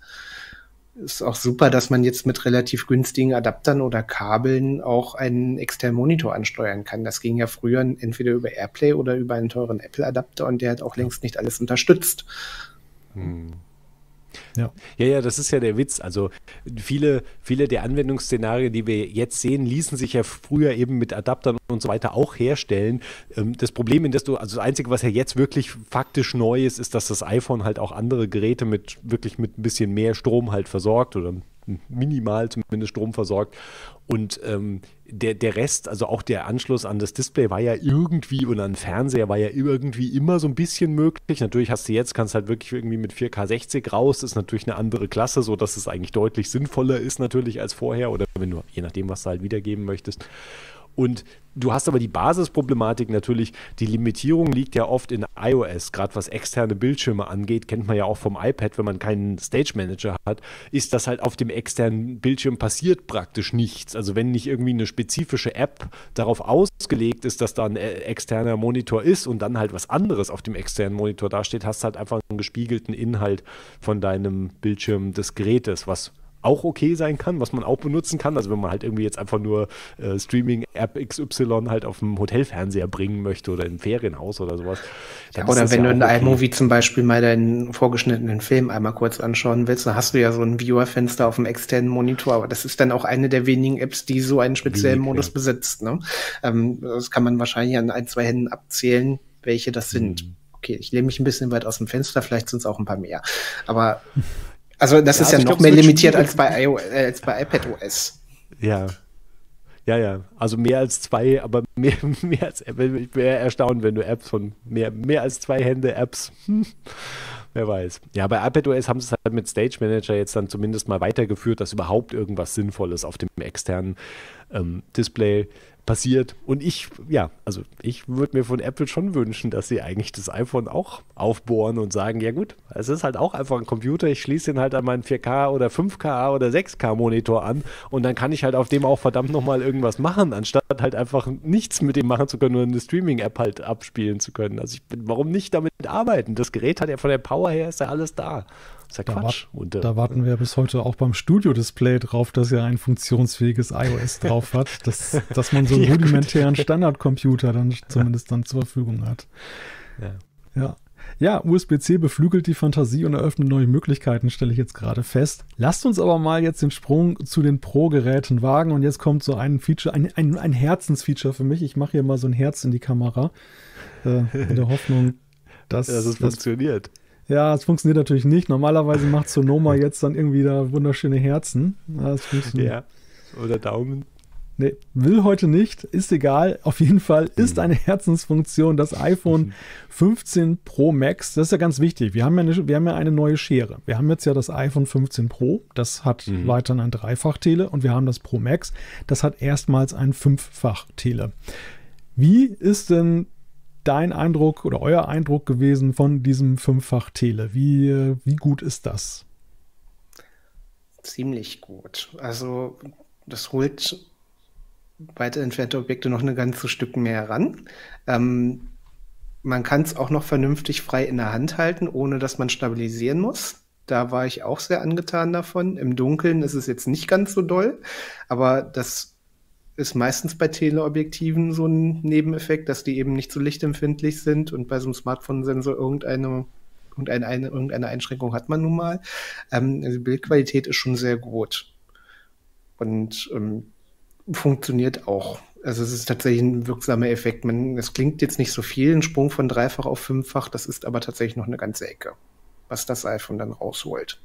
Ist auch super, dass man jetzt mit relativ günstigen Adaptern oder Kabeln auch einen externen Monitor ansteuern kann. Das ging ja früher entweder über AirPlay oder über einen teuren Apple-Adapter und der hat auch längst nicht alles unterstützt. Hm. Ja. ja, ja, das ist ja der Witz. Also viele, viele der Anwendungsszenarien, die wir jetzt sehen, ließen sich ja früher eben mit Adaptern und so weiter auch herstellen. Das Problem, in das du, also das Einzige, was ja jetzt wirklich faktisch neu ist, ist, dass das iPhone halt auch andere Geräte mit wirklich mit ein bisschen mehr Strom halt versorgt oder minimal zumindest Strom versorgt. Und ähm, der, der Rest, also auch der Anschluss an das Display war ja irgendwie, und an den Fernseher war ja irgendwie immer so ein bisschen möglich. Natürlich hast du jetzt, kannst halt wirklich irgendwie mit vier K sechzig raus, das ist natürlich eine andere Klasse, so dass es eigentlich deutlich sinnvoller ist natürlich als vorher oder wenn du, je nachdem, was du halt wiedergeben möchtest. Und du hast aber die Basisproblematik natürlich, die Limitierung liegt ja oft in iOS, gerade was externe Bildschirme angeht, kennt man ja auch vom iPad, wenn man keinen Stage Manager hat, ist das halt auf dem externen Bildschirm passiert praktisch nichts. Also wenn nicht irgendwie eine spezifische App darauf ausgelegt ist, dass da ein externer Monitor ist und dann halt was anderes auf dem externen Monitor dasteht, hast du halt einfach einen gespiegelten Inhalt von deinem Bildschirm des Gerätes, was auch okay sein kann, was man auch benutzen kann. Also wenn man halt irgendwie jetzt einfach nur äh, Streaming-App X Y halt auf dem Hotelfernseher bringen möchte oder im Ferienhaus oder sowas. Ja, oder wenn ja du in okay. iMovie zum Beispiel mal deinen vorgeschnittenen Film einmal kurz anschauen willst, dann hast du ja so ein Viewer-Fenster auf dem externen Monitor, aber das ist dann auch eine der wenigen Apps, die so einen speziellen Wie, Modus ja. besitzt. Ne? Ähm, das kann man wahrscheinlich an ein, zwei Händen abzählen, welche das sind. Hm. Okay, ich lehne mich ein bisschen weit aus dem Fenster, vielleicht sind es auch ein paar mehr. Aber Also das ja, ist also ja noch glaub, mehr limitiert als bei, I O, äh, als bei iPadOS. Ja, ja, ja. Also mehr als zwei, aber mehr, mehr als, ich wäre erstaunt, wenn du Apps von mehr, mehr als zwei Hände Apps, hm, wer weiß. Ja, bei iPadOS haben sie es halt mit Stage Manager jetzt dann zumindest mal weitergeführt, dass überhaupt irgendwas Sinnvolles auf dem externen ähm, Display passiert. Und ich, ja, also ich würde mir von Apple schon wünschen, dass sie eigentlich das iPhone auch aufbohren und sagen, ja gut, es ist halt auch einfach ein Computer, ich schließe den halt an meinen vier K oder fünf K oder sechs K Monitor an und dann kann ich halt auf dem auch verdammt nochmal irgendwas machen, anstatt halt einfach nichts mit dem machen zu können, nur eine Streaming-App halt abspielen zu können. Also ich bin, warum nicht damit arbeiten? Das Gerät hat ja von der Power her, ist ja alles da. Das ist ja Quatsch. Da, wart, da warten wir bis heute auch beim Studio-Display drauf, dass er ein funktionsfähiges iOS drauf hat, dass, dass man so einen ja, rudimentären Standardcomputer dann zumindest dann zur Verfügung hat. Ja. Ja. Ja, U S B C beflügelt die Fantasie und eröffnet neue Möglichkeiten, stelle ich jetzt gerade fest. Lasst uns aber mal jetzt den Sprung zu den Pro-Geräten wagen und jetzt kommt so ein Feature, ein, ein, ein Herzensfeature für mich. Ich mache hier mal so ein Herz in die Kamera, äh, in der Hoffnung, dass, dass es das funktioniert. Ja, es funktioniert natürlich nicht. Normalerweise macht Sonoma jetzt dann irgendwie da wunderschöne Herzen. Ja, ja, oder Daumen. Nee, will heute nicht, ist egal. Auf jeden Fall ist eine Herzensfunktion das iPhone fünfzehn Pro Max. Das ist ja ganz wichtig. Wir haben ja eine, wir haben ja eine neue Schere. Wir haben jetzt ja das iPhone fünfzehn Pro, das hat mhm. weiterhin ein Dreifach-Tele und wir haben das Pro Max, das hat erstmals ein Fünffach-Tele. Wie ist denn dein Eindruck oder euer Eindruck gewesen von diesem Fünffach-Tele? Wie, wie gut ist das? Ziemlich gut. Also das holt weiter entfernte Objekte noch ein ganzes Stück mehr ran. Ähm, man kann es auch noch vernünftig frei in der Hand halten, ohne dass man stabilisieren muss. Da war ich auch sehr angetan davon. Im Dunkeln ist es jetzt nicht ganz so doll, aber das ist meistens bei Teleobjektiven so ein Nebeneffekt, dass die eben nicht so lichtempfindlich sind und bei so einem Smartphone-Sensor irgendeine, irgendeine, eine, irgendeine Einschränkung hat man nun mal. Ähm, also die Bildqualität ist schon sehr gut und ähm, funktioniert auch. Also es ist tatsächlich ein wirksamer Effekt. Man, es klingt jetzt nicht so viel, ein Sprung von dreifach auf fünffach, das ist aber tatsächlich noch eine ganze Ecke, was das iPhone dann rausholt.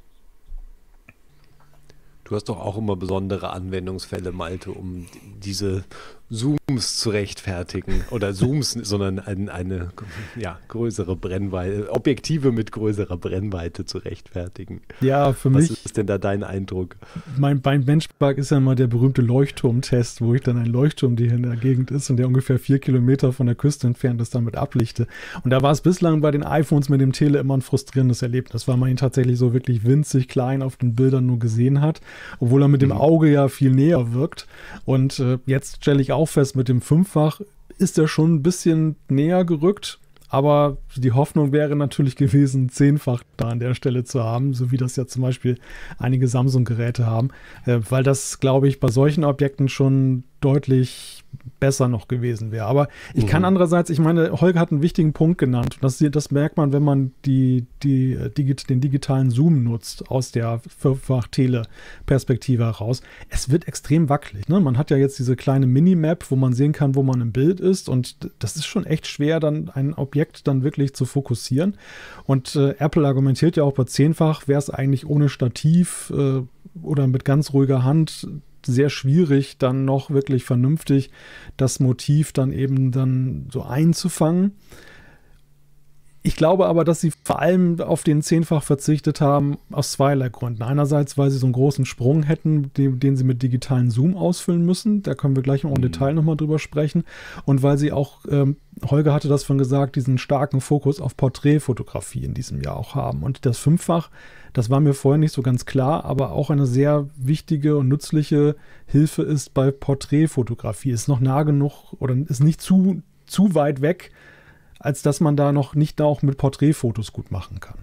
Du hast doch auch immer besondere Anwendungsfälle, Malte, um diese Zooms zu rechtfertigen. Oder Zooms, sondern ein, eine ja, größere Brennweite, Objektive mit größerer Brennweite zu rechtfertigen. Ja, für Was mich. Was ist denn da dein Eindruck? Mein, mein Benchmark ist ja mal der berühmte Leuchtturmtest, wo ich dann einen Leuchtturm, der hier in der Gegend ist und der ungefähr vier Kilometer von der Küste entfernt ist, damit ablichte. Und da war es bislang bei den iPhones mit dem Tele immer ein frustrierendes Erlebnis, weil man ihn tatsächlich so wirklich winzig klein auf den Bildern nur gesehen hat, obwohl er mit dem Auge ja viel näher wirkt. Und äh, jetzt stelle ich auch fest, mit dem Fünffach ist er schon ein bisschen näher gerückt, aber die Hoffnung wäre natürlich gewesen, zehnfach da an der Stelle zu haben, so wie das ja zum Beispiel einige Samsung-Geräte haben, äh, weil das, glaube ich, bei solchen Objekten schon deutlich besser noch gewesen wäre. Aber ich kann mhm. andererseits, ich meine, Holger hat einen wichtigen Punkt genannt. Das, das merkt man, wenn man die, die, die, den digitalen Zoom nutzt aus der Fünffach-Tele-Perspektive heraus. Es wird extrem wackelig. Ne? Man hat ja jetzt diese kleine Minimap, wo man sehen kann, wo man im Bild ist. Und das ist schon echt schwer, dann ein Objekt dann wirklich zu fokussieren. Und äh, Apple argumentiert ja auch bei zehnfach, wäre es eigentlich ohne Stativ äh, oder mit ganz ruhiger Hand sehr schwierig, dann noch wirklich vernünftig das Motiv dann eben dann so einzufangen. Ich glaube aber, dass sie vor allem auf den Zehnfach verzichtet haben, aus zweierlei Gründen. Einerseits, weil sie so einen großen Sprung hätten, den, den sie mit digitalen Zoom ausfüllen müssen. Da können wir gleich noch im mhm. Detail nochmal drüber sprechen. Und weil sie auch, ähm, Holger hatte das schon gesagt, diesen starken Fokus auf Porträtfotografie in diesem Jahr auch haben. Und das Fünffach, das war mir vorher nicht so ganz klar, aber auch eine sehr wichtige und nützliche Hilfe ist bei Porträtfotografie. Ist noch nah genug oder ist nicht zu, zu weit weg, als dass man da noch nicht auch mit Porträtfotos gut machen kann.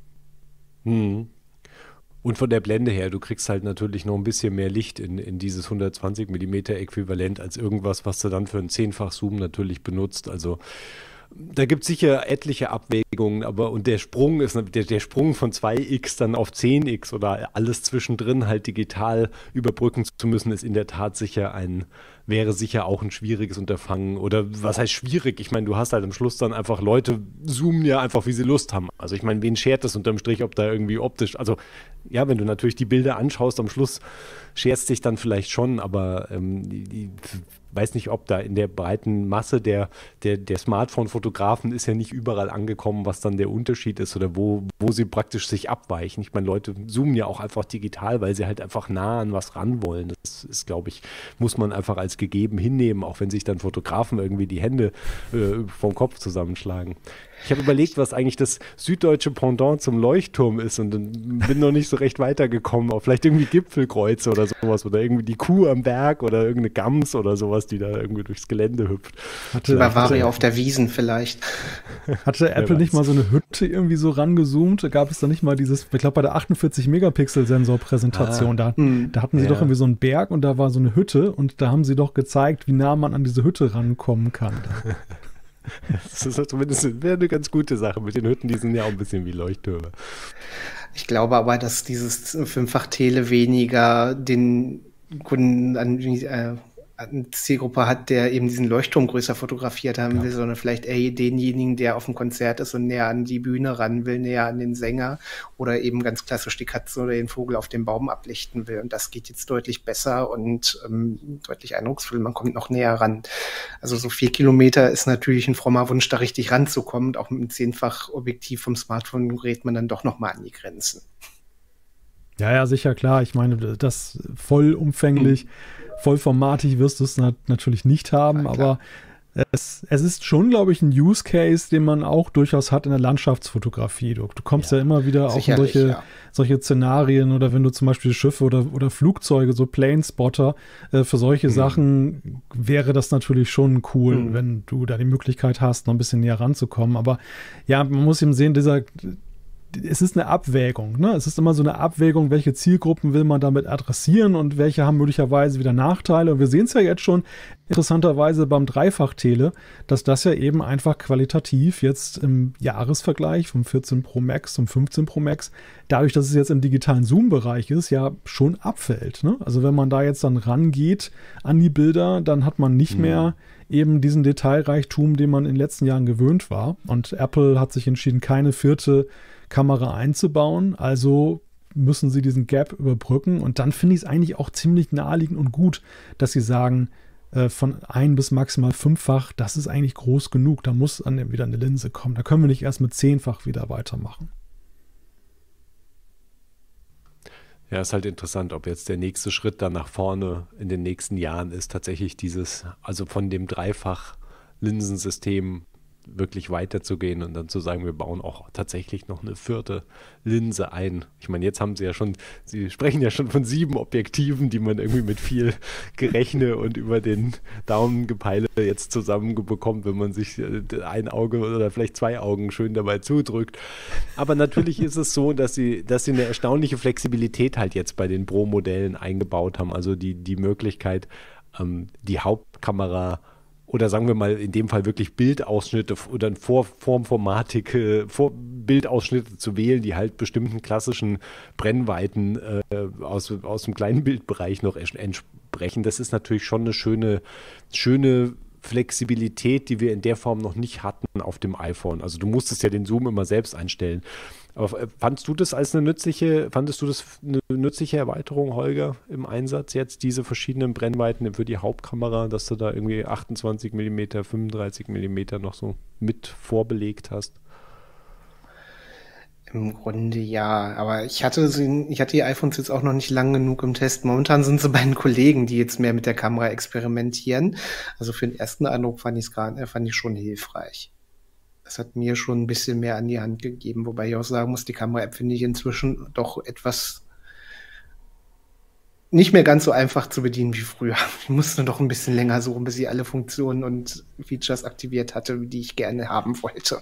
Hm. Und von der Blende her, du kriegst halt natürlich noch ein bisschen mehr Licht in, in dieses hundertzwanzig Millimeter Äquivalent als irgendwas, was du dann für einen Zehnfach-Zoom natürlich benutzt. Also da gibt es sicher etliche Abwägungen, aber und der Sprung ist der, der Sprung von zwei x dann auf zehn x oder alles zwischendrin halt digital überbrücken zu müssen, ist in der Tat sicher ein, wäre sicher auch ein schwieriges Unterfangen. Oder was heißt schwierig? Ich meine, du hast halt am Schluss dann einfach Leute zoomen ja einfach, wie sie Lust haben. Also ich meine, wen schert das unterm Strich, ob da irgendwie optisch, also ja, wenn du natürlich die Bilder anschaust, am Schluss scherzt dich dann vielleicht schon, aber ähm, die, die weiß nicht, ob da in der breiten Masse der, der, der Smartphone-Fotografen ist ja nicht überall angekommen, was dann der Unterschied ist oder wo, wo sie praktisch sich abweichen. Ich meine, Leute zoomen ja auch einfach digital, weil sie halt einfach nah an was ran wollen. Das ist, glaube ich, muss man einfach als gegeben hinnehmen, auch wenn sich dann Fotografen irgendwie die Hände äh, vom Kopf zusammenschlagen. Ich habe überlegt, was eigentlich das süddeutsche Pendant zum Leuchtturm ist und bin noch nicht so recht weitergekommen. Auf vielleicht irgendwie Gipfelkreuze oder sowas oder irgendwie die Kuh am Berg oder irgendeine Gams oder sowas, die da irgendwie durchs Gelände hüpft. Hatte Bavaria auf der Wiesn vielleicht. Hatte Apple nicht mal so eine Hütte irgendwie so rangezoomt? Gab es da nicht mal dieses, ich glaube bei der achtundvierzig Megapixel Sensorpräsentation, ah, da, hm, da hatten sie ja. doch irgendwie so einen Berg und da war so eine Hütte und da haben sie doch gezeigt, wie nah man an diese Hütte rankommen kann. Das ist zumindest wäre eine ganz gute Sache mit den Hütten, die sind ja auch ein bisschen wie Leuchttürme. Ich glaube aber, dass dieses Fünffach-Tele weniger den Kunden an äh, eine Zielgruppe hat, der eben diesen Leuchtturm größer fotografiert haben ja. will, sondern vielleicht eher denjenigen, der auf dem Konzert ist und näher an die Bühne ran will, näher an den Sänger oder eben ganz klassisch die Katze oder den Vogel auf dem Baum ablichten will. Und das geht jetzt deutlich besser und ähm, deutlich eindrucksvoll. Man kommt noch näher ran. Also so vier Kilometer ist natürlich ein frommer Wunsch, da richtig ranzukommen. Und auch mit einem Zehnfach-Objektiv vom Smartphone gerät man dann doch noch mal an die Grenzen. Ja, ja, sicher, klar. Ich meine, das vollumfänglich mhm. vollformatig wirst du es nat- natürlich nicht haben, ja, aber es, es ist schon, glaube ich, ein Use Case, den man auch durchaus hat in der Landschaftsfotografie. Du, du kommst ja, ja immer wieder auch in solche, ja. solche Szenarien oder wenn du zum Beispiel Schiffe oder, oder Flugzeuge, so Planespotter, äh, für solche mhm. Sachen wäre das natürlich schon cool, mhm. wenn du da die Möglichkeit hast, noch ein bisschen näher ranzukommen. Aber ja, man muss eben sehen, dieser es ist eine Abwägung, ne? Es ist immer so eine Abwägung, welche Zielgruppen will man damit adressieren und welche haben möglicherweise wieder Nachteile. Und wir sehen es ja jetzt schon interessanterweise beim Dreifach-Tele, dass das ja eben einfach qualitativ jetzt im Jahresvergleich vom vierzehn Pro Max zum fünfzehn Pro Max, dadurch, dass es jetzt im digitalen Zoom-Bereich ist, ja schon abfällt, ne? Also wenn man da jetzt dann rangeht an die Bilder, dann hat man nicht mhm. mehr eben diesen Detailreichtum, den man in den letzten Jahren gewöhnt war. Und Apple hat sich entschieden, keine vierte Kamera einzubauen, also müssen sie diesen Gap überbrücken und dann finde ich es eigentlich auch ziemlich naheliegend und gut, dass sie sagen, äh, von ein bis maximal fünffach, das ist eigentlich groß genug, da muss dann wieder eine Linse kommen, da können wir nicht erst mit zehnfach wieder weitermachen. Ja, ist halt interessant, ob jetzt der nächste Schritt dann nach vorne in den nächsten Jahren ist, tatsächlich dieses, also von dem Dreifach-Linsensystem wirklich weiterzugehen und dann zu sagen, wir bauen auch tatsächlich noch eine vierte Linse ein. Ich meine, jetzt haben sie ja schon, sie sprechen ja schon von sieben Objektiven, die man irgendwie mit viel Gerechne und über den Daumengepeile jetzt zusammenbekommt, wenn man sich ein Auge oder vielleicht zwei Augen schön dabei zudrückt. Aber natürlich ist es so, dass sie, dass sie eine erstaunliche Flexibilität halt jetzt bei den Pro-Modellen eingebaut haben. Also die, die Möglichkeit, ähm, die Hauptkamera oder sagen wir mal in dem Fall wirklich Bildausschnitte oder Vor Formformatik, äh, Vor Bildausschnitte zu wählen, die halt bestimmten klassischen Brennweiten äh, aus, aus dem kleinen Bildbereich noch entsprechen. Das ist natürlich schon eine schöne, schöne Flexibilität, die wir in der Form noch nicht hatten auf dem iPhone. Also du musstest ja den Zoom immer selbst einstellen. Aber fandst du das als eine nützliche, fandest du das eine nützliche Erweiterung, Holger, im Einsatz jetzt, diese verschiedenen Brennweiten für die Hauptkamera, dass du da irgendwie achtundzwanzig Millimeter, fünfunddreißig Millimeter noch so mit vorbelegt hast? Im Grunde ja, aber ich hatte sie, ich hatte die iPhones jetzt auch noch nicht lang genug im Test. Momentan sind sie bei den Kollegen, die jetzt mehr mit der Kamera experimentieren. Also für den ersten Eindruck fand ich es gerade, fand ich schon hilfreich. Das hat mir schon ein bisschen mehr an die Hand gegeben, wobei ich auch sagen muss, die Kamera-App finde ich inzwischen doch etwas nicht mehr ganz so einfach zu bedienen wie früher. Ich musste doch ein bisschen länger suchen, bis ich alle Funktionen und Features aktiviert hatte, die ich gerne haben wollte.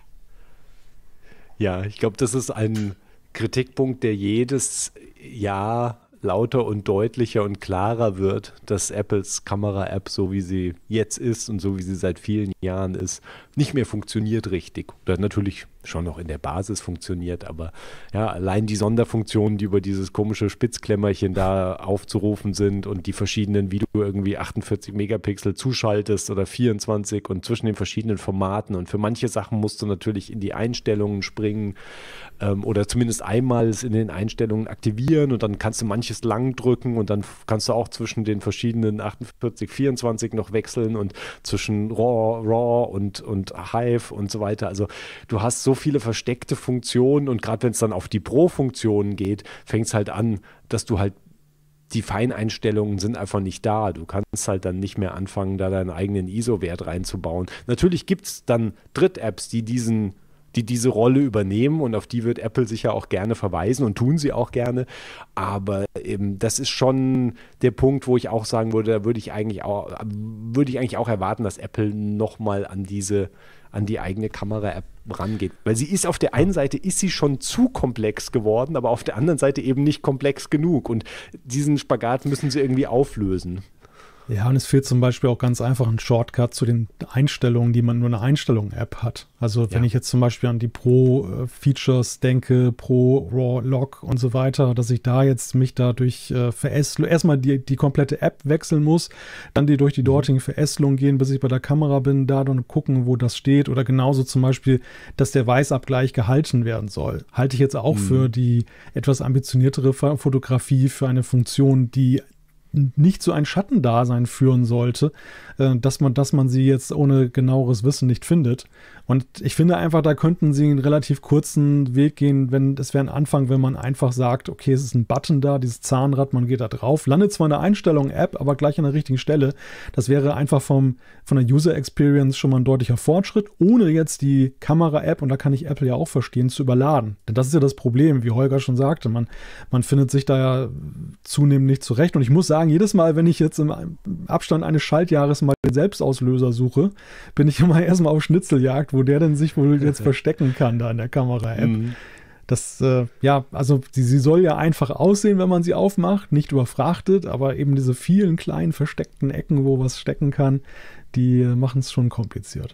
Ja, ich glaube, das ist ein Kritikpunkt, der jedes Jahr lauter und deutlicher und klarer wird, dass Apples Kamera-App, so wie sie jetzt ist und so wie sie seit vielen Jahren ist, nicht mehr funktioniert richtig. Oder natürlich schon noch in der Basis funktioniert, aber ja, allein die Sonderfunktionen, die über dieses komische Spitzklemmerchen da aufzurufen sind und die verschiedenen, wie du irgendwie achtundvierzig Megapixel zuschaltest oder vierundzwanzig und zwischen den verschiedenen Formaten, und für manche Sachen musst du natürlich in die Einstellungen springen ähm, oder zumindest einmal in den Einstellungen aktivieren und dann kannst du manches lang drücken und dann kannst du auch zwischen den verschiedenen achtundvierzig, vierundzwanzig noch wechseln und zwischen RAW, RAW und, und Hive und so weiter. Also du hast so viele versteckte Funktionen, und gerade wenn es dann auf die Pro-Funktionen geht, fängt es halt an, dass du halt die Feineinstellungen sind einfach nicht da. Du kannst halt dann nicht mehr anfangen, da deinen eigenen I S O-Wert reinzubauen. Natürlich gibt es dann Dritt-Apps, die diesen die diese Rolle übernehmen, und auf die wird Apple sicher auch gerne verweisen und tun sie auch gerne, aber eben das ist schon der Punkt, wo ich auch sagen würde, da würde ich eigentlich auch, würde ich eigentlich auch erwarten, dass Apple nochmal an diese, an die eigene Kamera-App rangeht, weil sie ist auf der einen Seite ist sie schon zu komplex geworden, aber auf der anderen Seite eben nicht komplex genug, und diesen Spagat müssen sie irgendwie auflösen. Ja, und es fehlt zum Beispiel auch ganz einfach ein Shortcut zu den Einstellungen, die man nur eine Einstellung-App hat. Also wenn Ja. ich jetzt zum Beispiel an die Pro-Features denke, Pro-RAW-Log und so weiter, dass ich da jetzt mich da durch äh, Verästelung, erstmal die, die komplette App wechseln muss, dann die durch die dortigen Verästelungen gehen, bis ich bei der Kamera bin, da dann gucken, wo das steht. Oder genauso zum Beispiel, dass der Weißabgleich gehalten werden soll. Halte ich jetzt auch mhm. für die etwas ambitioniertere Fotografie, für eine Funktion, die nicht so ein Schattendasein führen sollte, äh, dass man, dass man sie jetzt ohne genaueres Wissen nicht findet. Und ich finde einfach, da könnten sie einen relativ kurzen Weg gehen, wenn es wäre ein Anfang, wenn man einfach sagt, okay, es ist ein Button da, dieses Zahnrad, man geht da drauf, landet zwar in der Einstellung-App, aber gleich an der richtigen Stelle. Das wäre einfach vom, von der User-Experience schon mal ein deutlicher Fortschritt, ohne jetzt die Kamera-App, und da kann ich Apple ja auch verstehen, zu überladen. Denn das ist ja das Problem, wie Holger schon sagte, man, man findet sich da ja zunehmend nicht zurecht. Und ich muss sagen, jedes Mal, wenn ich jetzt im Abstand eines Schaltjahres mal den Selbstauslöser suche, bin ich immer erstmal auf Schnitzeljagd, wo der denn sich wohl jetzt verstecken kann da in der Kamera-App. Mhm. Das, äh, ja, also sie, sie soll ja einfach aussehen, wenn man sie aufmacht, nicht überfrachtet, aber eben diese vielen kleinen versteckten Ecken, wo was stecken kann, die äh, machen es schon kompliziert.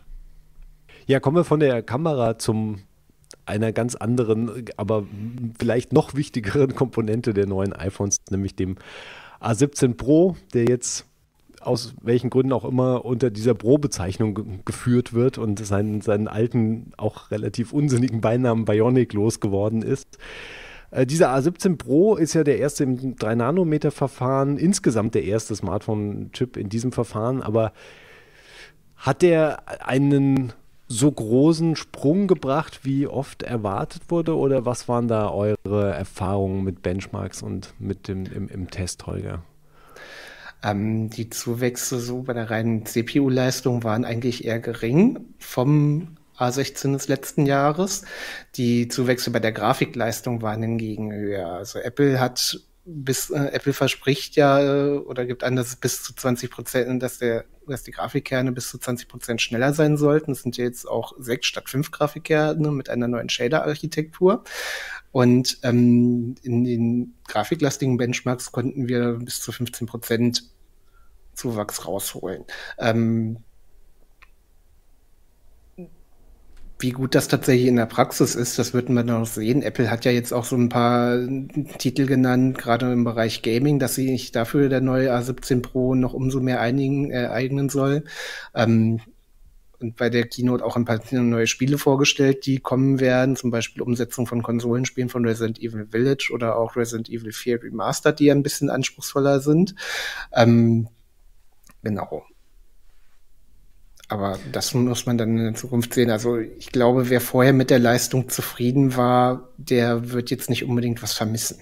Ja, kommen wir von der Kamera zum einer ganz anderen, aber vielleicht noch wichtigeren Komponente der neuen iPhones, nämlich dem A siebzehn Pro, der jetzt aus welchen Gründen auch immer unter dieser Pro-Bezeichnung ge- geführt wird und seinen, seinen alten, auch relativ unsinnigen Beinamen Bionic losgeworden ist. Äh, dieser A siebzehn Pro ist ja der erste im drei Nanometer Verfahren, insgesamt der erste Smartphone-Chip in diesem Verfahren, aber hat der einen so großen Sprung gebracht, wie oft erwartet wurde, oder was waren da eure Erfahrungen mit Benchmarks und mit dem im, im Test, Holger? Ähm, die Zuwächse so bei der reinen C P U-Leistung waren eigentlich eher gering vom A sechzehn des letzten Jahres. Die Zuwächse bei der Grafikleistung waren hingegen höher. Also Apple hat bis äh, Apple verspricht ja äh, oder gibt an, dass es bis zu zwanzig Prozent, dass der, dass die Grafikkerne bis zu zwanzig Prozent schneller sein sollten. Es sind ja jetzt auch sechs statt fünf Grafikkerne mit einer neuen Shader-Architektur. Und ähm, in den grafiklastigen Benchmarks konnten wir bis zu fünfzehn Prozent Zuwachs rausholen. Ähm, Wie gut das tatsächlich in der Praxis ist, das wird man noch sehen. Apple hat ja jetzt auch so ein paar Titel genannt, gerade im Bereich Gaming, dass sie sich dafür der neue A siebzehn Pro noch umso mehr einigen, äh, eignen soll. Ähm, und bei der Keynote auch ein paar neue Spiele vorgestellt, die kommen werden, zum Beispiel Umsetzung von Konsolenspielen von Resident Evil Village oder auch Resident Evil vier Remastered, die ja ein bisschen anspruchsvoller sind. Ähm, genau. Aber das muss man dann in der Zukunft sehen. Also ich glaube, wer vorher mit der Leistung zufrieden war, der wird jetzt nicht unbedingt was vermissen.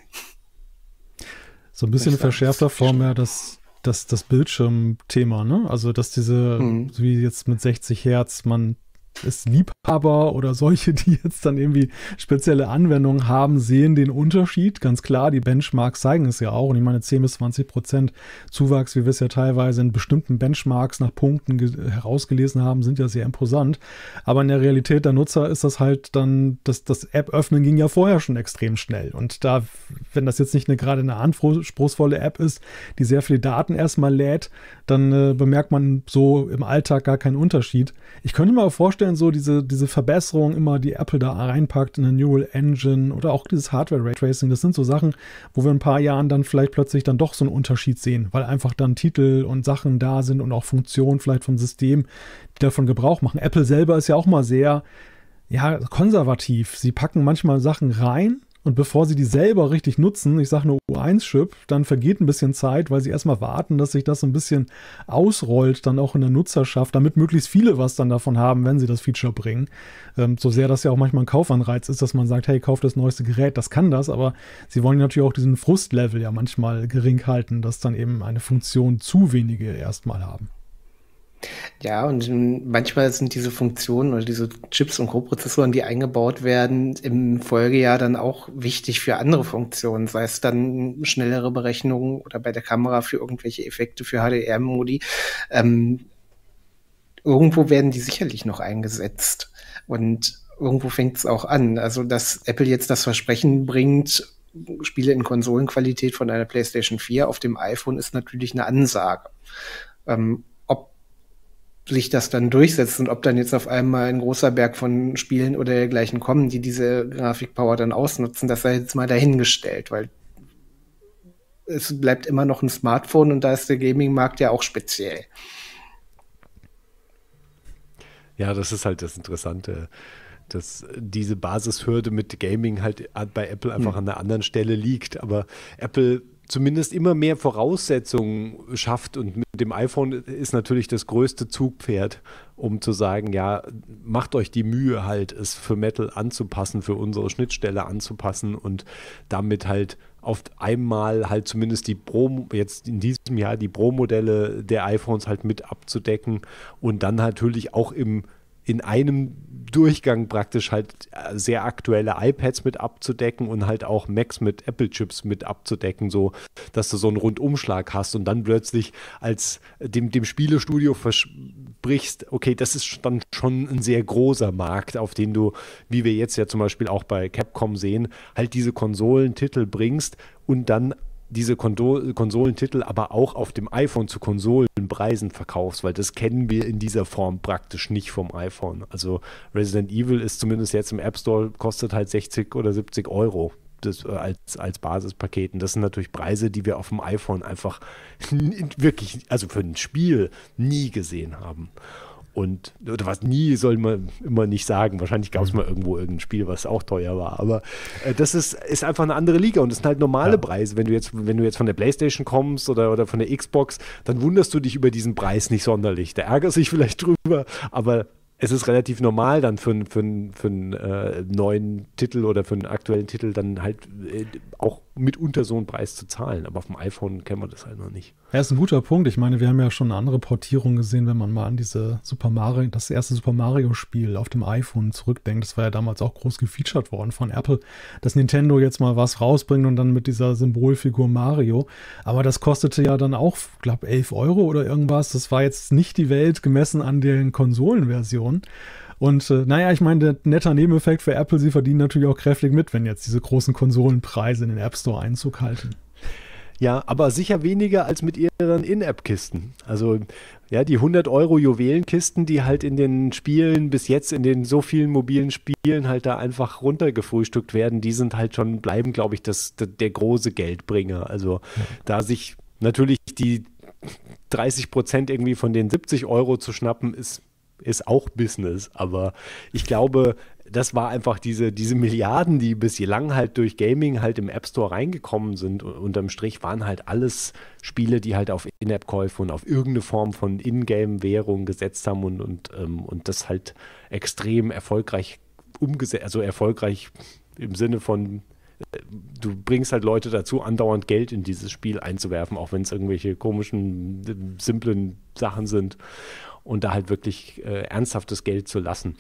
So ein bisschen in verschärfter Form ja das, das, das Bildschirmthema, ne? Also dass diese, mhm. so wie jetzt mit sechzig Hertz, man ist Liebhaber oder solche, die jetzt dann irgendwie spezielle Anwendungen haben, sehen den Unterschied. Ganz klar, die Benchmarks zeigen es ja auch. Und ich meine, zehn bis zwanzig Prozent Zuwachs, wie wir es ja teilweise in bestimmten Benchmarks nach Punkten herausgelesen haben, sind ja sehr imposant. Aber in der Realität der Nutzer ist das halt dann, das, das App-Öffnen ging ja vorher schon extrem schnell. Und da, wenn das jetzt nicht eine, gerade eine anspruchsvolle App ist, die sehr viele Daten erstmal lädt, dann äh, bemerkt man so im Alltag gar keinen Unterschied. Ich könnte mir auch vorstellen, so diese, diese Verbesserung immer, die Apple da reinpackt in eine Neural Engine oder auch dieses Hardware-Raytracing, das sind so Sachen, wo wir in ein paar Jahren dann vielleicht plötzlich dann doch so einen Unterschied sehen, weil einfach dann Titel und Sachen da sind und auch Funktionen vielleicht vom System, die davon Gebrauch machen. Apple selber ist ja auch mal sehr, ja, konservativ. Sie packen manchmal Sachen rein, und bevor sie die selber richtig nutzen, ich sage nur U eins Chip, dann vergeht ein bisschen Zeit, weil sie erstmal warten, dass sich das so ein bisschen ausrollt, dann auch in der Nutzerschaft, damit möglichst viele was dann davon haben, wenn sie das Feature bringen. Ähm, so sehr das ja auch manchmal ein Kaufanreiz ist, dass man sagt, hey, kauf das neueste Gerät, das kann das, aber sie wollen natürlich auch diesen Frustlevel ja manchmal gering halten, dass dann eben eine Funktion zu wenige erstmal haben. Ja, und manchmal sind diese Funktionen oder diese Chips und Co-Prozessoren, die eingebaut werden, im Folgejahr dann auch wichtig für andere Funktionen, sei es dann schnellere Berechnungen oder bei der Kamera für irgendwelche Effekte für H D R-Modi. Ähm, irgendwo werden die sicherlich noch eingesetzt und irgendwo fängt es auch an. Also, dass Apple jetzt das Versprechen bringt, Spiele in Konsolenqualität von einer PlayStation vier auf dem iPhone, ist natürlich eine Ansage. Ähm, sich das dann durchsetzt und ob dann jetzt auf einmal ein großer Berg von Spielen oder dergleichen kommen, die diese Grafikpower dann ausnutzen, das sei jetzt mal dahingestellt, weil es bleibt immer noch ein Smartphone und da ist der Gaming-Markt ja auch speziell. Ja, das ist halt das Interessante, dass diese Basishürde mit Gaming halt bei Apple einfach hm. an einer anderen Stelle liegt, aber Apple zumindest immer mehr Voraussetzungen schafft und mit dem iPhone ist natürlich das größte Zugpferd, um zu sagen, ja, macht euch die Mühe halt, es für Metal anzupassen, für unsere Schnittstelle anzupassen und damit halt auf einmal halt zumindest die Pro, jetzt in diesem Jahr die Pro-Modelle der iPhones halt mit abzudecken und dann natürlich auch im in einem Durchgang praktisch halt sehr aktuelle iPads mit abzudecken und halt auch Macs mit Apple-Chips mit abzudecken, so dass du so einen Rundumschlag hast und dann plötzlich als dem, dem Spielestudio versprichst, okay, das ist dann schon ein sehr großer Markt, auf den du, wie wir jetzt ja zum Beispiel auch bei Capcom sehen, halt diese Konsolentitel bringst und dann diese Konsol- Konsolentitel aber auch auf dem iPhone zu Konsolenpreisen verkaufst, weil das kennen wir in dieser Form praktisch nicht vom iPhone. Also Resident Evil ist zumindest jetzt im App Store, kostet halt sechzig oder siebzig Euro das, äh, als, als Basispaket. Und das sind natürlich Preise, die wir auf dem iPhone einfach wirklich, also für ein Spiel nie gesehen haben. Und, oder was nie, soll man immer nicht sagen. Wahrscheinlich gab es mal irgendwo irgendein Spiel, was auch teuer war. Aber äh, das ist, ist einfach eine andere Liga und das sind halt normale ja. Preise. Wenn du jetzt, wenn du jetzt von der PlayStation kommst oder, oder von der Xbox, dann wunderst du dich über diesen Preis nicht sonderlich. Da ärgerst du dich vielleicht drüber, aber es ist relativ normal dann für, für, für einen äh, neuen Titel oder für einen aktuellen Titel dann halt äh, auch mitunter so einen Preis zu zahlen. Aber auf dem iPhone kennen wir das halt noch nicht. Ja, ist ein guter Punkt. Ich meine, wir haben ja schon eine andere Portierung gesehen, wenn man mal an diese Super Mario, das erste Super Mario-Spiel auf dem iPhone zurückdenkt. Das war ja damals auch groß gefeatured worden von Apple, dass Nintendo jetzt mal was rausbringt und dann mit dieser Symbolfigur Mario. Aber das kostete ja dann auch, ich glaube, elf Euro oder irgendwas. Das war jetzt nicht die Welt gemessen an den Konsolenversionen. Und äh, naja, ich meine, der netter Nebeneffekt für Apple, sie verdienen natürlich auch kräftig mit, wenn jetzt diese großen Konsolenpreise in den App Store Einzug halten. Ja, aber sicher weniger als mit ihren In-App-Kisten. Also ja, die hundert Euro Juwelenkisten, die halt in den Spielen bis jetzt in den so vielen mobilen Spielen halt da einfach runtergefrühstückt werden, die sind halt schon, bleiben, glaube ich, das, der große Geldbringer. Also ja. da sich natürlich die dreißig Prozent irgendwie von den siebzig Euro zu schnappen, ist ist auch Business, aber ich glaube, das war einfach diese, diese Milliarden, die bislang halt durch Gaming halt im App Store reingekommen sind. Und unterm Strich waren halt alles Spiele, die halt auf In-App-Käufe und auf irgendeine Form von Ingame-Währung gesetzt haben und, und, ähm, und das halt extrem erfolgreich umgesetzt, also erfolgreich im Sinne von, du bringst halt Leute dazu, andauernd Geld in dieses Spiel einzuwerfen, auch wenn es irgendwelche komischen, simplen Sachen sind und da halt wirklich äh, ernsthaftes Geld zu lassen.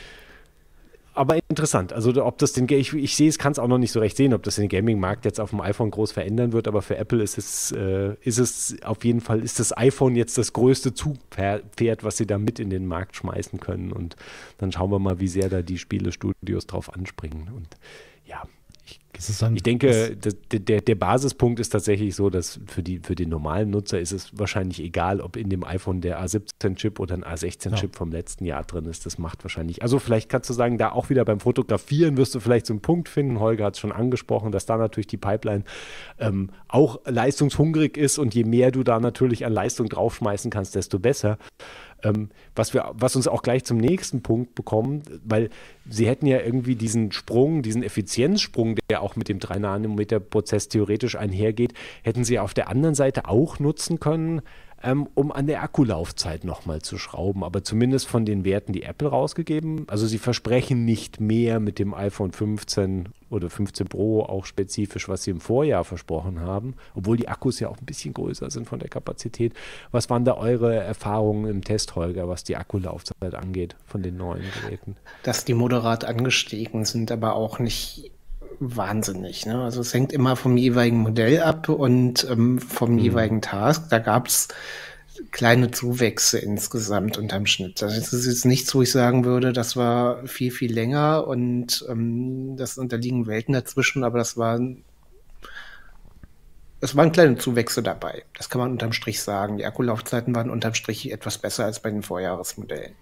Aber interessant, also ob das den, ich, ich sehe es, kann es auch noch nicht so recht sehen, ob das den Gaming-Markt jetzt auf dem iPhone groß verändern wird, aber für Apple ist es, äh, ist es auf jeden Fall, ist das iPhone jetzt das größte Zugpferd, was sie da mit in den Markt schmeißen können und dann schauen wir mal, wie sehr da die Spielestudios drauf anspringen und ja, Ich, dann, ich denke, der, der, der Basispunkt ist tatsächlich so, dass für, die, für den normalen Nutzer ist es wahrscheinlich egal, ob in dem iPhone der A siebzehn Chip oder ein A sechzehn Chip ja. vom letzten Jahr drin ist. Das macht wahrscheinlich, also vielleicht kannst du sagen, da auch wieder beim Fotografieren wirst du vielleicht so einen Punkt finden. Holger hat es schon angesprochen, dass da natürlich die Pipeline ähm, auch leistungshungrig ist und je mehr du da natürlich an Leistung draufschmeißen kannst, desto besser. Ähm, was wir, was uns auch gleich zum nächsten Punkt bekommen, weil sie hätten ja irgendwie diesen Sprung, diesen Effizienzsprung, der auch mit dem drei Nanometer Prozess theoretisch einhergeht, hätten sie auf der anderen Seite auch nutzen können, ähm, um an der Akkulaufzeit nochmal zu schrauben, aber zumindest von den Werten, die Apple rausgegeben, also sie versprechen nicht mehr mit dem iPhone fünfzehn oder fünfzehn Pro auch spezifisch, was sie im Vorjahr versprochen haben, obwohl die Akkus ja auch ein bisschen größer sind von der Kapazität. Was waren da eure Erfahrungen im Test, Holger, was die Akkulaufzeit angeht von den neuen Geräten? Dass die moderat angestiegen sind, aber auch nicht wahnsinnig. Ne? Also es hängt immer vom jeweiligen Modell ab und ähm, vom mhm. jeweiligen Task. Da gab es kleine Zuwächse insgesamt unterm Schnitt. Das ist jetzt nichts, wo ich sagen würde, das war viel, viel länger und ähm, das unterliegen Welten dazwischen, aber das waren es waren kleine Zuwächse dabei. Das kann man unterm Strich sagen. Die Akkulaufzeiten waren unterm Strich etwas besser als bei den Vorjahresmodellen.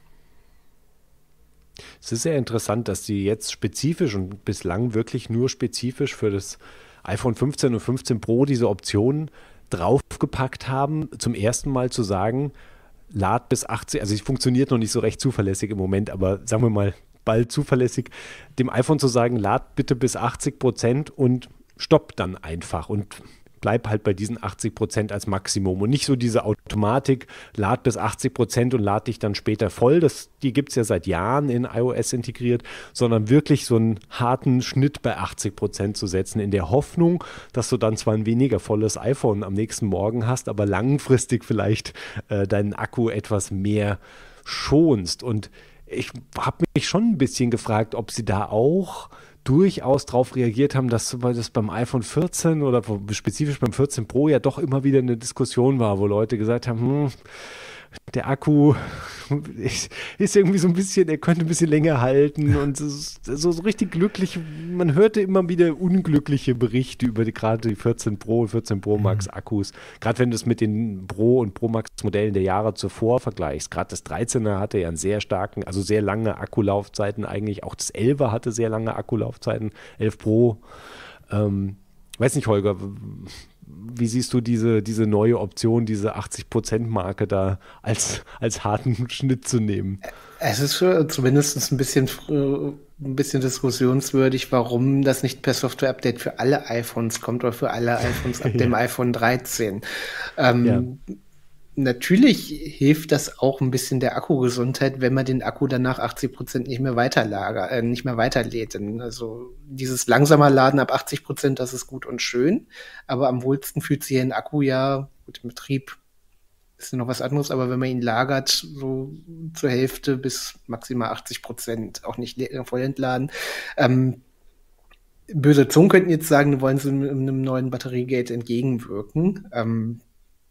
Es ist sehr interessant, dass sie jetzt spezifisch und bislang wirklich nur spezifisch für das iPhone fünfzehn und fünfzehn Pro diese Option draufgepackt haben, zum ersten Mal zu sagen, lad bis achtzig, also es funktioniert noch nicht so recht zuverlässig im Moment, aber sagen wir mal bald zuverlässig, dem iPhone zu sagen, lad bitte bis achtzig Prozent und stopp dann einfach und bleib halt bei diesen achtzig Prozent als Maximum und nicht so diese Automatik, lad bis achtzig Prozent und lad dich dann später voll, das, die gibt es ja seit Jahren in iOS integriert, sondern wirklich so einen harten Schnitt bei achtzig Prozent zu setzen, in der Hoffnung, dass du dann zwar ein weniger volles iPhone am nächsten Morgen hast, aber langfristig vielleicht äh, deinen Akku etwas mehr schonst. Und ich habe mich schon ein bisschen gefragt, ob sie da auch durchaus darauf reagiert haben, dass das beim iPhone vierzehn oder spezifisch beim vierzehn Pro ja doch immer wieder eine Diskussion war, wo Leute gesagt haben, hm, der Akku ist, ist irgendwie so ein bisschen, er könnte ein bisschen länger halten und so, so richtig glücklich, man hörte immer wieder unglückliche Berichte über die, gerade die vierzehn Pro und vierzehn Pro Max Akkus, gerade wenn du es mit den Pro und Pro Max Modellen der Jahre zuvor vergleichst, gerade das dreizehner hatte ja einen sehr starken, also sehr lange Akkulaufzeiten eigentlich, auch das elfer hatte sehr lange Akkulaufzeiten, elf Pro, ähm, weiß nicht, Holger, wie siehst du diese, diese neue Option, diese achtzig Prozent Marke da als, als harten Schnitt zu nehmen? Es ist zumindest ein bisschen, ein bisschen diskussionswürdig, warum das nicht per Software-Update für alle iPhones kommt oder für alle iPhones ab dem ja. iPhone dreizehn. Ähm, ja. Natürlich hilft das auch ein bisschen der Akkugesundheit, wenn man den Akku danach achtzig Prozent nicht mehr weiterlagert, äh, nicht mehr weiterlädt. Also dieses langsamer Laden ab achtzig Prozent, das ist gut und schön, aber am wohlsten fühlt sich ein Akku ja, gut, im Betrieb ist noch was anderes, aber wenn man ihn lagert, so zur Hälfte bis maximal achtzig Prozent, auch nicht voll entladen. Ähm, böse Zungen könnten jetzt sagen, wollen sie einem neuen Batteriegate entgegenwirken. Ähm,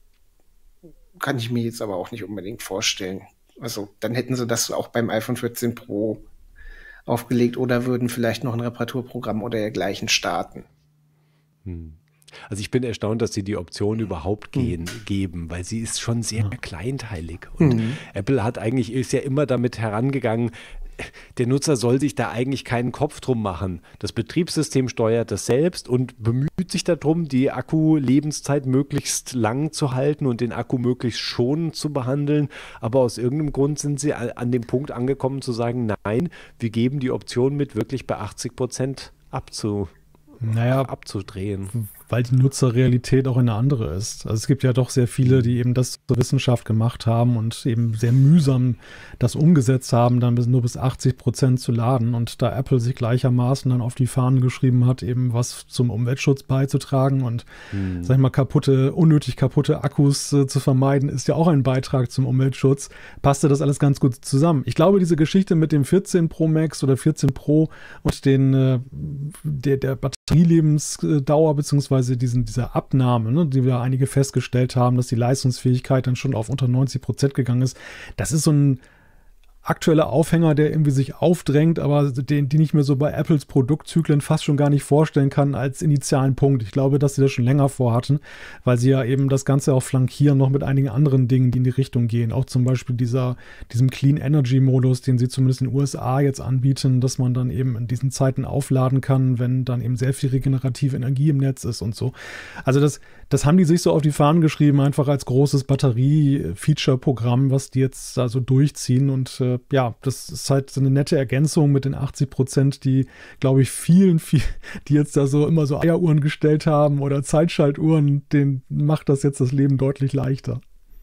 kann ich mir jetzt aber auch nicht unbedingt vorstellen. Also dann hätten sie das auch beim iPhone vierzehn Pro aufgelegt oder würden vielleicht noch ein Reparaturprogramm oder dergleichen starten. Hm. Also ich bin erstaunt, dass sie die Option überhaupt gehen, hm. geben, weil sie ist schon sehr ja. kleinteilig. Und hm. Apple hat eigentlich, ist ja immer damit herangegangen, der Nutzer soll sich da eigentlich keinen Kopf drum machen. Das Betriebssystem steuert das selbst und bemüht sich darum, die Akkulebenszeit möglichst lang zu halten und den Akku möglichst schonend zu behandeln. Aber aus irgendeinem Grund sind sie an dem Punkt angekommen zu sagen, nein, wir geben die Option mit, wirklich bei achtzig Prozent abzu, naja, abzudrehen. Weil die Nutzerrealität auch eine andere ist. Also es gibt ja doch sehr viele, die eben das zur Wissenschaft gemacht haben und eben sehr mühsam das umgesetzt haben, dann bis, nur bis achtzig Prozent zu laden. Und da Apple sich gleichermaßen dann auf die Fahnen geschrieben hat, eben was zum Umweltschutz beizutragen und, hm. sag ich mal, kaputte, unnötig kaputte Akkus äh, zu vermeiden, ist ja auch ein Beitrag zum Umweltschutz, passte das alles ganz gut zusammen. Ich glaube, diese Geschichte mit dem vierzehn Pro Max oder vierzehn Pro und den, äh, der, der Batterielebensdauer beziehungsweise Diesen, dieser Abnahme, ne, die wir einige festgestellt haben, dass die Leistungsfähigkeit dann schon auf unter neunzig Prozent gegangen ist. Das ist so ein aktueller Aufhänger, der irgendwie sich aufdrängt, aber den, den ich mir so bei Apples Produktzyklen fast schon gar nicht vorstellen kann als initialen Punkt. Ich glaube, dass sie das schon länger vorhatten, weil sie ja eben das Ganze auch flankieren noch mit einigen anderen Dingen, die in die Richtung gehen. Auch zum Beispiel dieser, diesem Clean Energy Modus, den sie zumindest in den U S A jetzt anbieten, dass man dann eben in diesen Zeiten aufladen kann, wenn dann eben sehr viel regenerative Energie im Netz ist und so. Also das, das haben die sich so auf die Fahnen geschrieben, einfach als großes Batterie-Feature-Programm, was die jetzt da so durchziehen. Und äh, ja, das ist halt so eine nette Ergänzung mit den achtzig Prozent, die, glaube ich, vielen, viel, die jetzt da so immer so Eieruhren gestellt haben oder Zeitschaltuhren, denen macht das jetzt das Leben deutlich leichter.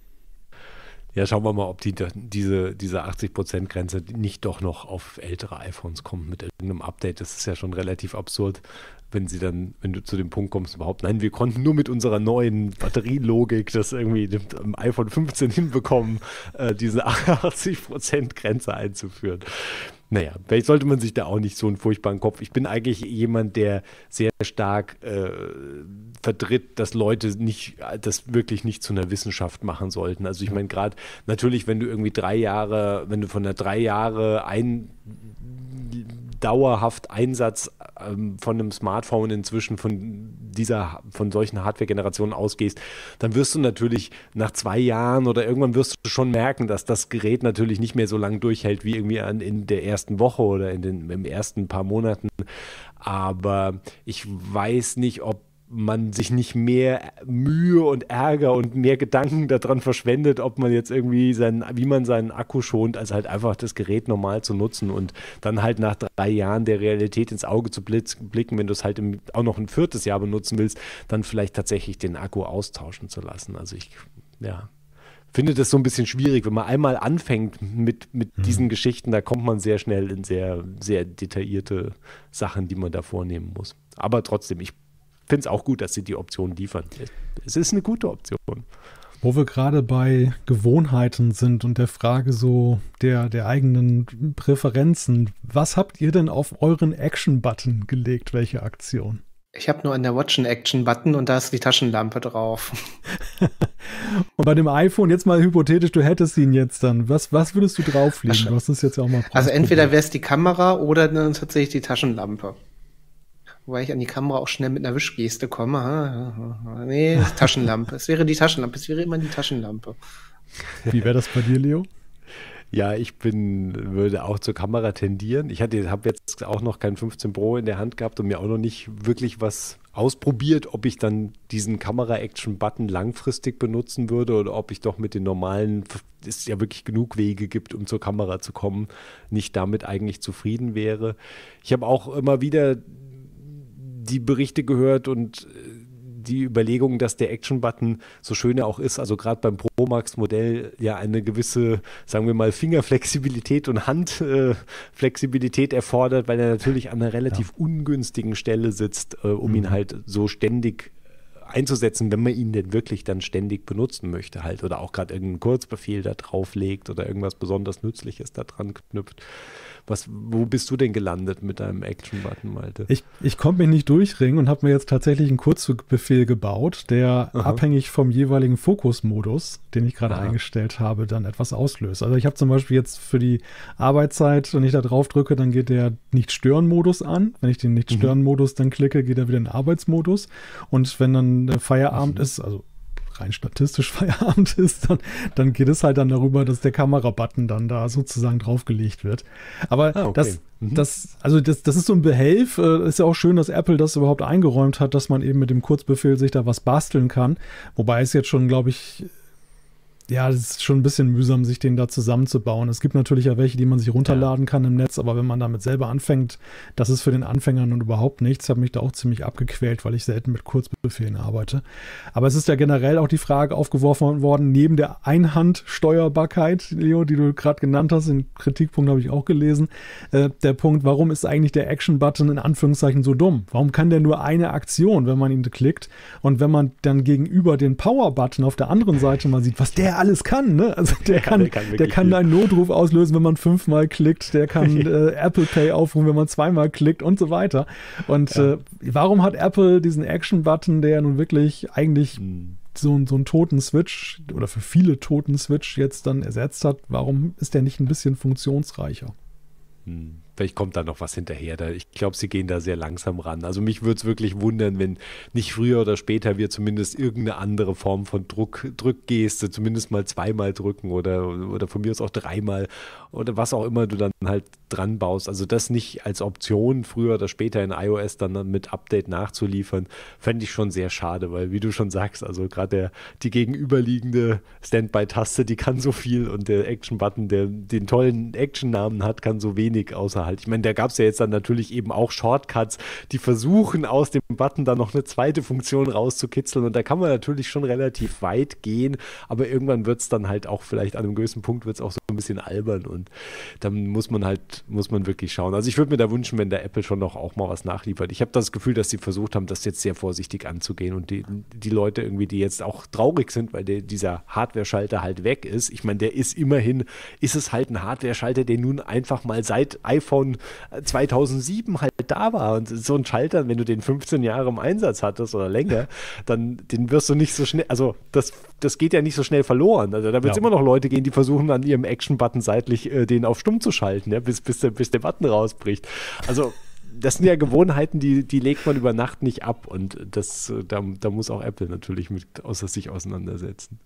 Ja, schauen wir mal, ob die, diese, diese achtzig Prozent Grenze nicht doch noch auf ältere iPhones kommt mit irgendeinem Update. Das ist ja schon relativ absurd, wenn sie dann, wenn du zu dem Punkt kommst, überhaupt, nein, wir konnten nur mit unserer neuen Batterielogik das irgendwie im iPhone fünfzehn hinbekommen, äh, diese achtzig Prozent Grenze einzuführen. Naja, vielleicht sollte man sich da auch nicht so einen furchtbaren Kopf. Ich bin eigentlich jemand, der sehr stark äh, vertritt, dass Leute nicht, das wirklich nicht zu einer Wissenschaft machen sollten. Also ich meine gerade, natürlich, wenn du irgendwie drei Jahre, wenn du von der drei Jahre ein dauerhaft Einsatz ähm, von einem Smartphone inzwischen von dieser, von solchen Hardware-Generationen ausgehst, dann wirst du natürlich nach zwei Jahren oder irgendwann wirst du schon merken, dass das Gerät natürlich nicht mehr so lange durchhält wie irgendwie an, in der ersten Woche oder in den im ersten paar Monaten. Aber ich weiß nicht, ob man sich nicht mehr Mühe und Ärger und mehr Gedanken daran verschwendet, ob man jetzt irgendwie seinen, wie man seinen Akku schont, als halt einfach das Gerät normal zu nutzen und dann halt nach drei Jahren der Realität ins Auge zu blicken, wenn du es halt im, auch noch ein viertes Jahr benutzen willst, dann vielleicht tatsächlich den Akku austauschen zu lassen. Also ich, ja, finde das so ein bisschen schwierig, wenn man einmal anfängt mit, mit mhm. diesen Geschichten, da kommt man sehr schnell in sehr, sehr detaillierte Sachen, die man da vornehmen muss. Aber trotzdem, ich finde es auch gut, dass sie die Option liefern. Es ist eine gute Option. Wo wir gerade bei Gewohnheiten sind und der Frage so der, der eigenen Präferenzen. Was habt ihr denn auf euren Action-Button gelegt? Welche Aktion? Ich habe nur an der Watch einen Action-Button und da ist die Taschenlampe drauf. Und bei dem iPhone, jetzt mal hypothetisch, du hättest ihn jetzt dann. Was, was würdest du drauflegen? Du hast es jetzt ja auch mal Also entweder wäre es die Kamera oder dann tatsächlich die Taschenlampe. Wobei ich an die Kamera auch schnell mit einer Wischgeste komme. Nee, Taschenlampe. Es wäre die Taschenlampe. Es wäre immer die Taschenlampe. Wie wäre das bei dir, Leo? Ja, ich bin, würde auch zur Kamera tendieren. Ich hatte, habe jetzt auch noch kein fünfzehn Pro in der Hand gehabt und mir auch noch nicht wirklich was ausprobiert, ob ich dann diesen Kamera-Action-Button langfristig benutzen würde oder ob ich doch mit den normalen, es ja wirklich genug Wege gibt, um zur Kamera zu kommen, nicht damit eigentlich zufrieden wäre. Ich habe auch immer wieder die Berichte gehört und die Überlegung, dass der Action-Button so schön er auch ist, also gerade beim Pro Max-Modell ja eine gewisse, sagen wir mal, Fingerflexibilität und Handflexibilität äh, erfordert, weil er natürlich an einer relativ ja. ungünstigen Stelle sitzt, äh, um mhm. ihn halt so ständig einzusetzen, wenn man ihn denn wirklich dann ständig benutzen möchte halt oder auch gerade irgendeinen Kurzbefehl da drauf legt oder irgendwas besonders Nützliches da dran knüpft. Was, wo bist du denn gelandet mit deinem Action-Button, Malte? Ich, ich konnte mich nicht durchringen und habe mir jetzt tatsächlich einen Kurzbefehl gebaut, der Aha. abhängig vom jeweiligen Fokusmodus, den ich gerade eingestellt habe, dann etwas auslöst. Also ich habe zum Beispiel jetzt für die Arbeitszeit, wenn ich da drauf drücke, dann geht der Nicht-Stören-Modus an. Wenn ich den Nicht-Stören-Modus dann klicke, geht er wieder in den Arbeitsmodus. Und wenn dann der Feierabend mhm. ist, also rein statistisch Feierabend ist, dann, dann geht es halt dann darüber, dass der Kamerabutton dann da sozusagen draufgelegt wird. Aber ah, okay. das, mhm. das, also das, das ist so ein Behelf. Äh, ist ja auch schön, dass Apple das überhaupt eingeräumt hat, dass man eben mit dem Kurzbefehl sich da was basteln kann. Wobei es jetzt schon, glaube ich, ja, es ist schon ein bisschen mühsam, sich den da zusammenzubauen. Es gibt natürlich ja welche, die man sich runterladen kann im Netz, aber wenn man damit selber anfängt, das ist für den Anfänger nun überhaupt nichts. Ich habe mich da auch ziemlich abgequält, weil ich selten mit Kurzbefehlen arbeite. Aber es ist ja generell auch die Frage aufgeworfen worden, neben der Einhandsteuerbarkeit, Leo, die du gerade genannt hast, den Kritikpunkt habe ich auch gelesen, äh, der Punkt, warum ist eigentlich der Action-Button in Anführungszeichen so dumm? Warum kann der nur eine Aktion, wenn man ihn klickt? Und wenn man dann gegenüber den Power-Button auf der anderen Seite mal sieht, was der alles kann, ne? Also der, der kann, der kann, der kann einen Notruf auslösen, wenn man fünfmal klickt, der kann äh, Apple Pay aufrufen, wenn man zweimal klickt und so weiter. Und ja. äh, warum hat Apple diesen Action-Button, der nun wirklich eigentlich hm. so, so einen toten Switch oder für viele toten Switch jetzt dann ersetzt hat, warum ist der nicht ein bisschen funktionsreicher? Hm. Vielleicht kommt da noch was hinterher. Da, ich glaube, sie gehen da sehr langsam ran. Also mich würde es wirklich wundern, wenn nicht früher oder später wir zumindest irgendeine andere Form von Druck, Drückgeste, zumindest mal zweimal drücken oder, oder von mir aus auch dreimal oder was auch immer du dann halt dran baust. Also das nicht als Option früher oder später in iOS dann mit Update nachzuliefern, fände ich schon sehr schade, weil wie du schon sagst, also gerade die gegenüberliegende Standby-Taste, die kann so viel und der Action-Button, der den tollen Action-Namen hat, kann so wenig außer halt. Ich meine, da gab es ja jetzt dann natürlich eben auch Shortcuts, die versuchen aus dem Button dann noch eine zweite Funktion rauszukitzeln und da kann man natürlich schon relativ weit gehen, aber irgendwann wird es dann halt auch vielleicht an einem gewissen Punkt wird es auch so ein bisschen albern und dann muss man halt, muss man wirklich schauen. Also ich würde mir da wünschen, wenn der Apple schon noch auch mal was nachliefert. Ich habe das Gefühl, dass sie versucht haben, das jetzt sehr vorsichtig anzugehen und die, die Leute irgendwie, die jetzt auch traurig sind, weil der, dieser Hardware-Schalter halt weg ist. Ich meine, der ist immerhin, ist es halt ein Hardware-Schalter, der nun einfach mal seit iPhone zweitausendsieben halt da war und so ein Schalter, wenn du den fünfzehn Jahre im Einsatz hattest oder länger, dann den wirst du nicht so schnell, also das, das geht ja nicht so schnell verloren. Also da wird es ja immer noch Leute gehen, die versuchen an ihrem Action-Button seitlich äh, den auf stumm zu schalten, ja, bis, bis, der, bis der Button rausbricht. Also das sind ja Gewohnheiten, die, die legt man über Nacht nicht ab und das, da, da muss auch Apple natürlich mit außer sich auseinandersetzen.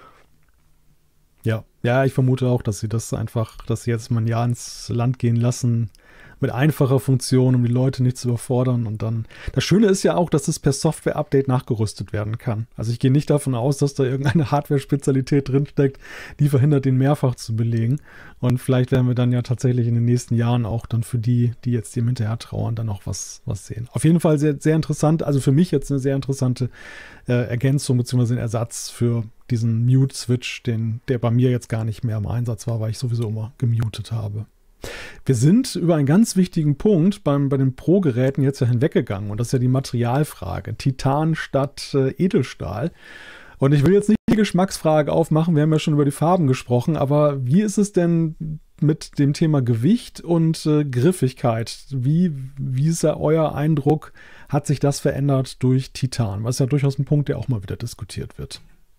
Ja, ja, ich vermute auch, dass sie das einfach, dass sie jetzt mal ein Jahr ins Land gehen lassen mit einfacher Funktion, um die Leute nicht zu überfordern und dann, das Schöne ist ja auch, dass es per Software-Update nachgerüstet werden kann. Also ich gehe nicht davon aus, dass da irgendeine Hardware-Spezialität drinsteckt, die verhindert, den mehrfach zu belegen und vielleicht werden wir dann ja tatsächlich in den nächsten Jahren auch dann für die, die jetzt dem hinterher trauern, dann auch was, was sehen. Auf jeden Fall sehr, sehr interessant, also für mich jetzt eine sehr interessante äh, Ergänzung bzw. ein Ersatz für diesen Mute-Switch, den, der bei mir jetzt gar nicht mehr im Einsatz war, weil ich sowieso immer gemutet habe. Wir sind über einen ganz wichtigen Punkt beim, bei den Pro-Geräten jetzt ja hinweggegangen und das ist ja die Materialfrage. Titan statt äh, Edelstahl. Und ich will jetzt nicht die Geschmacksfrage aufmachen, wir haben ja schon über die Farben gesprochen, aber wie ist es denn mit dem Thema Gewicht und äh, Griffigkeit? Wie, wie ist ja euer Eindruck? Hat sich das verändert durch Titan? Was ja durchaus ein Punkt, der auch mal wieder diskutiert wird.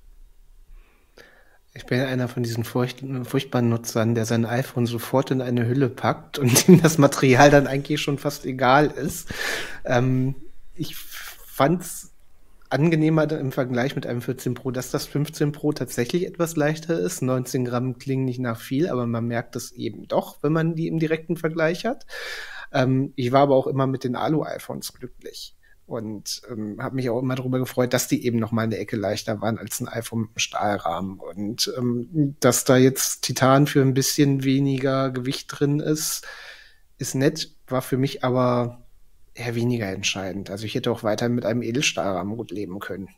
Ich bin einer von diesen furcht, furchtbaren Nutzern, der sein iPhone sofort in eine Hülle packt und ihm das Material dann eigentlich schon fast egal ist. Ähm, ich fand's angenehmer im Vergleich mit einem vierzehn Pro, dass das fünfzehn Pro tatsächlich etwas leichter ist. neunzehn Gramm klingen nicht nach viel, aber man merkt es eben doch, wenn man die im direkten Vergleich hat. Ähm, ich war aber auch immer mit den Alu-iPhones glücklich. Und ähm, habe mich auch immer darüber gefreut, dass die eben noch mal eine Ecke leichter waren als ein iPhone mit Stahlrahmen. Und ähm, dass da jetzt Titan für ein bisschen weniger Gewicht drin ist, ist nett, war für mich aber eher weniger entscheidend. Also ich hätte auch weiter mit einem Edelstahlrahmen gut leben können.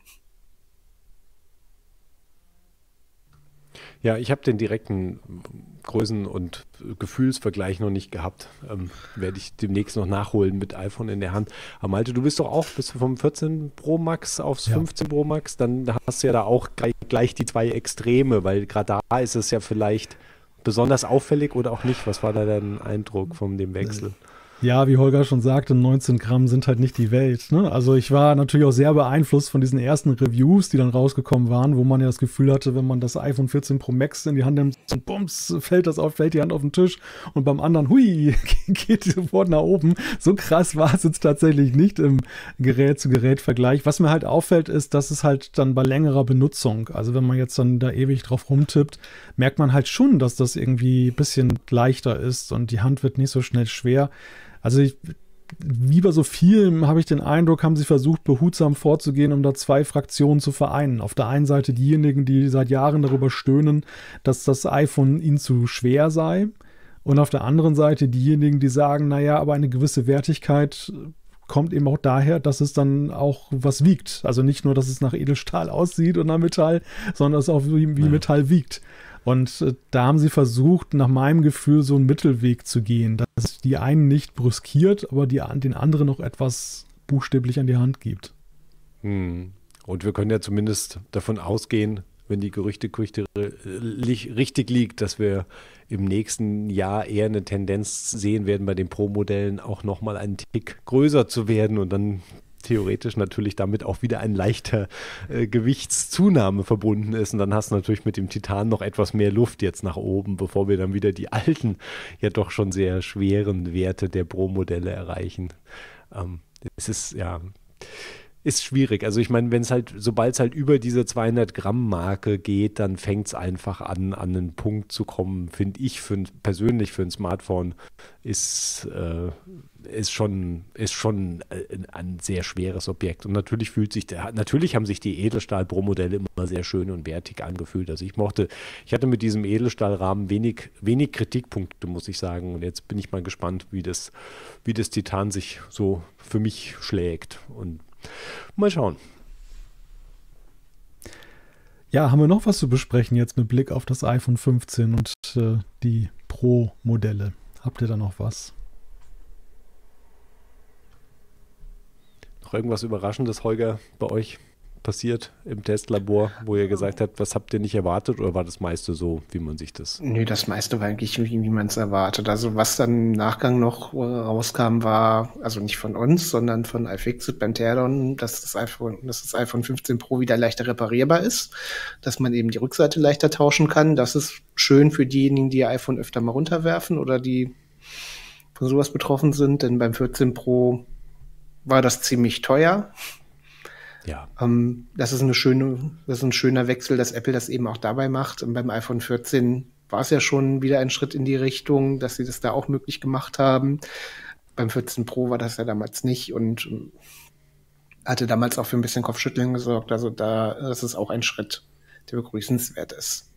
Ja, ich habe den direkten Größen- und Gefühlsvergleich noch nicht gehabt. Ähm, werde ich demnächst noch nachholen mit iPhone in der Hand. Aber Malte, du bist doch auch, bist du vom vierzehn Pro Max aufs ja. fünfzehn Pro Max, dann hast du ja da auch gleich, gleich die zwei Extreme, weil gerade da ist es ja vielleicht besonders auffällig oder auch nicht. Was war da dein Eindruck von dem Wechsel? Ja, wie Holger schon sagte, neunzehn Gramm sind halt nicht die Welt. Ne? Also ich war natürlich auch sehr beeinflusst von diesen ersten Reviews, die dann rausgekommen waren, wo man ja das Gefühl hatte, wenn man das iPhone vierzehn Pro Max in die Hand nimmt, und bums, fällt das auf, fällt die Hand auf den Tisch und beim anderen, hui, geht sofort nach oben. So krass war es jetzt tatsächlich nicht im Gerät-zu-Gerät-Vergleich. Was mir halt auffällt, ist, dass es halt dann bei längerer Benutzung, also wenn man jetzt dann da ewig drauf rumtippt, merkt man halt schon, dass das irgendwie ein bisschen leichter ist und die Hand wird nicht so schnell schwer. Also ich, wie bei so vielen habe ich den Eindruck, haben sie versucht, behutsam vorzugehen, um da zwei Fraktionen zu vereinen. Auf der einen Seite diejenigen, die seit Jahren darüber stöhnen, dass das iPhone ihnen zu schwer sei. Und auf der anderen Seite diejenigen, die sagen, naja, aber eine gewisse Wertigkeit kommt eben auch daher, dass es dann auch was wiegt. Also nicht nur, dass es nach Edelstahl aussieht und nach Metall, sondern dass es auch wie, wie ja. Metall wiegt. Und äh, da haben sie versucht, nach meinem Gefühl, so einen Mittelweg zu gehen, dass die einen nicht brüskiert, aber die, den anderen noch etwas buchstäblich an die Hand gibt. Hm. Und wir können ja zumindest davon ausgehen, wenn die Gerüchteküche richtig liegt, dass wir im nächsten Jahr eher eine Tendenz sehen werden, bei den Pro-Modellen auch nochmal einen Tick größer zu werden und dann theoretisch natürlich damit auch wieder ein leichter äh, Gewichtszunahme verbunden ist. Und dann hast du natürlich mit dem Titan noch etwas mehr Luft jetzt nach oben, bevor wir dann wieder die alten, ja doch schon sehr schweren Werte der Pro-Modelle erreichen. Ähm, es ist, ja, ist schwierig. Also ich meine, wenn es halt, sobald es halt über diese zweihundert Gramm Marke geht, dann fängt es einfach an, an einen Punkt zu kommen, finde ich, für, persönlich für ein Smartphone ist, äh, ist schon, ist schon ein, ein sehr schweres Objekt. Und natürlich fühlt sich der, natürlich haben sich die Edelstahl-Pro-Modelle immer sehr schön und wertig angefühlt. Also ich mochte, ich hatte mit diesem Edelstahlrahmen wenig, wenig Kritikpunkte, muss ich sagen. Und jetzt bin ich mal gespannt, wie das, wie das Titan sich so für mich schlägt. Und mal schauen. Ja, haben wir noch was zu besprechen jetzt mit Blick auf das iPhone fünfzehn und äh, die Pro-Modelle? Habt ihr da noch was? Noch irgendwas Überraschendes, Holger, bei euch passiert im Testlabor, wo ihr gesagt habt, was habt ihr nicht erwartet, oder war das meiste so, wie man sich das... Nö, das meiste war eigentlich, wie, wie man es erwartet. Also was dann im Nachgang noch äh, rauskam, war, also nicht von uns, sondern von iFixit beim Teardown, dass das iPhone, dass das iPhone fünfzehn Pro wieder leichter reparierbar ist, dass man eben die Rückseite leichter tauschen kann. Das ist schön für diejenigen, die ihr iPhone öfter mal runterwerfen oder die von sowas betroffen sind, denn beim vierzehn Pro war das ziemlich teuer. Ja. Ähm, das ist eine schöne, das ist ein schöner Wechsel, dass Apple das eben auch dabei macht. Und beim iPhone vierzehn war es ja schon wieder ein Schritt in die Richtung, dass sie das da auch möglich gemacht haben. Beim vierzehn Pro war das ja damals nicht und ähm, hatte damals auch für ein bisschen Kopfschütteln gesorgt. Also da, das ist auch ein Schritt, der begrüßenswert ist.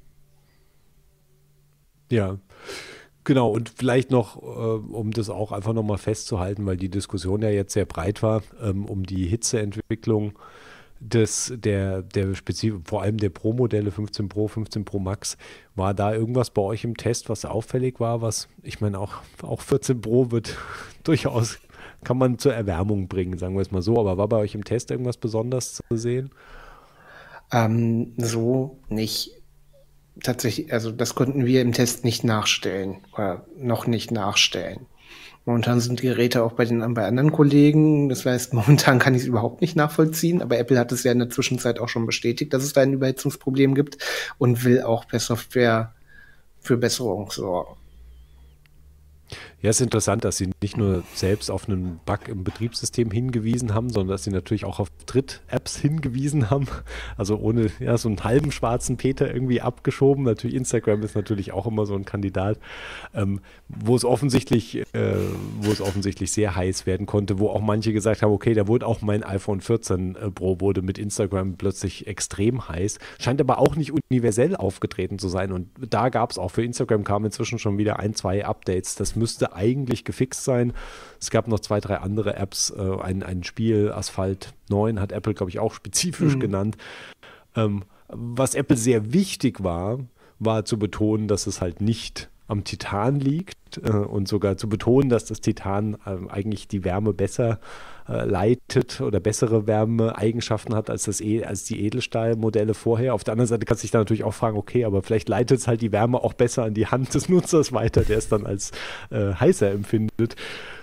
Ja. Genau, und vielleicht noch, äh, um das auch einfach nochmal festzuhalten, weil die Diskussion ja jetzt sehr breit war, ähm, um die Hitzeentwicklung des, der, der Spezif- vor allem der Pro-Modelle fünfzehn Pro, fünfzehn Pro Max. War da irgendwas bei euch im Test, was auffällig war, was, ich meine, auch, auch vierzehn Pro wird durchaus, kann man zur Erwärmung bringen, sagen wir es mal so, aber war bei euch im Test irgendwas Besonderes zu sehen? Ähm, so nicht. Tatsächlich, also das konnten wir im Test nicht nachstellen oder noch nicht nachstellen. Momentan sind die Geräte auch bei den bei anderen Kollegen, das heißt, momentan kann ich es überhaupt nicht nachvollziehen, aber Apple hat es ja in der Zwischenzeit auch schon bestätigt, dass es da ein Überhitzungsproblem gibt und will auch per Software für Besserung sorgen. Ja, es ist interessant, dass sie nicht nur selbst auf einen Bug im Betriebssystem hingewiesen haben, sondern dass sie natürlich auch auf Dritt-Apps hingewiesen haben. Also ohne ja, so einen halben schwarzen Peter irgendwie abgeschoben. Natürlich Instagram ist natürlich auch immer so ein Kandidat, ähm, wo es offensichtlich, äh, wo es offensichtlich sehr heiß werden konnte, wo auch manche gesagt haben, okay, da wurde auch mein iPhone vierzehn Pro wurde mit Instagram plötzlich extrem heiß. Scheint aber auch nicht universell aufgetreten zu sein. Und da gab es auch für Instagram kamen inzwischen schon wieder ein, zwei Updates. Das müsste eigentlich gefixt sein. Es gab noch zwei, drei andere Apps. Äh, ein, ein Spiel, Asphalt neun, hat Apple, glaube ich, auch spezifisch mhm. genannt. Ähm, was Apple sehr wichtig war, war zu betonen, dass es halt nicht am Titan liegt äh, und sogar zu betonen, dass das Titan äh, eigentlich die Wärme besser äh, leitet oder bessere Wärmeeigenschaften hat als, das e- als die Edelstahlmodelle vorher. Auf der anderen Seite kannst du dich dann natürlich auch fragen, okay, aber vielleicht leitet es halt die Wärme auch besser an die Hand des Nutzers weiter, der es dann als äh, heißer empfindet.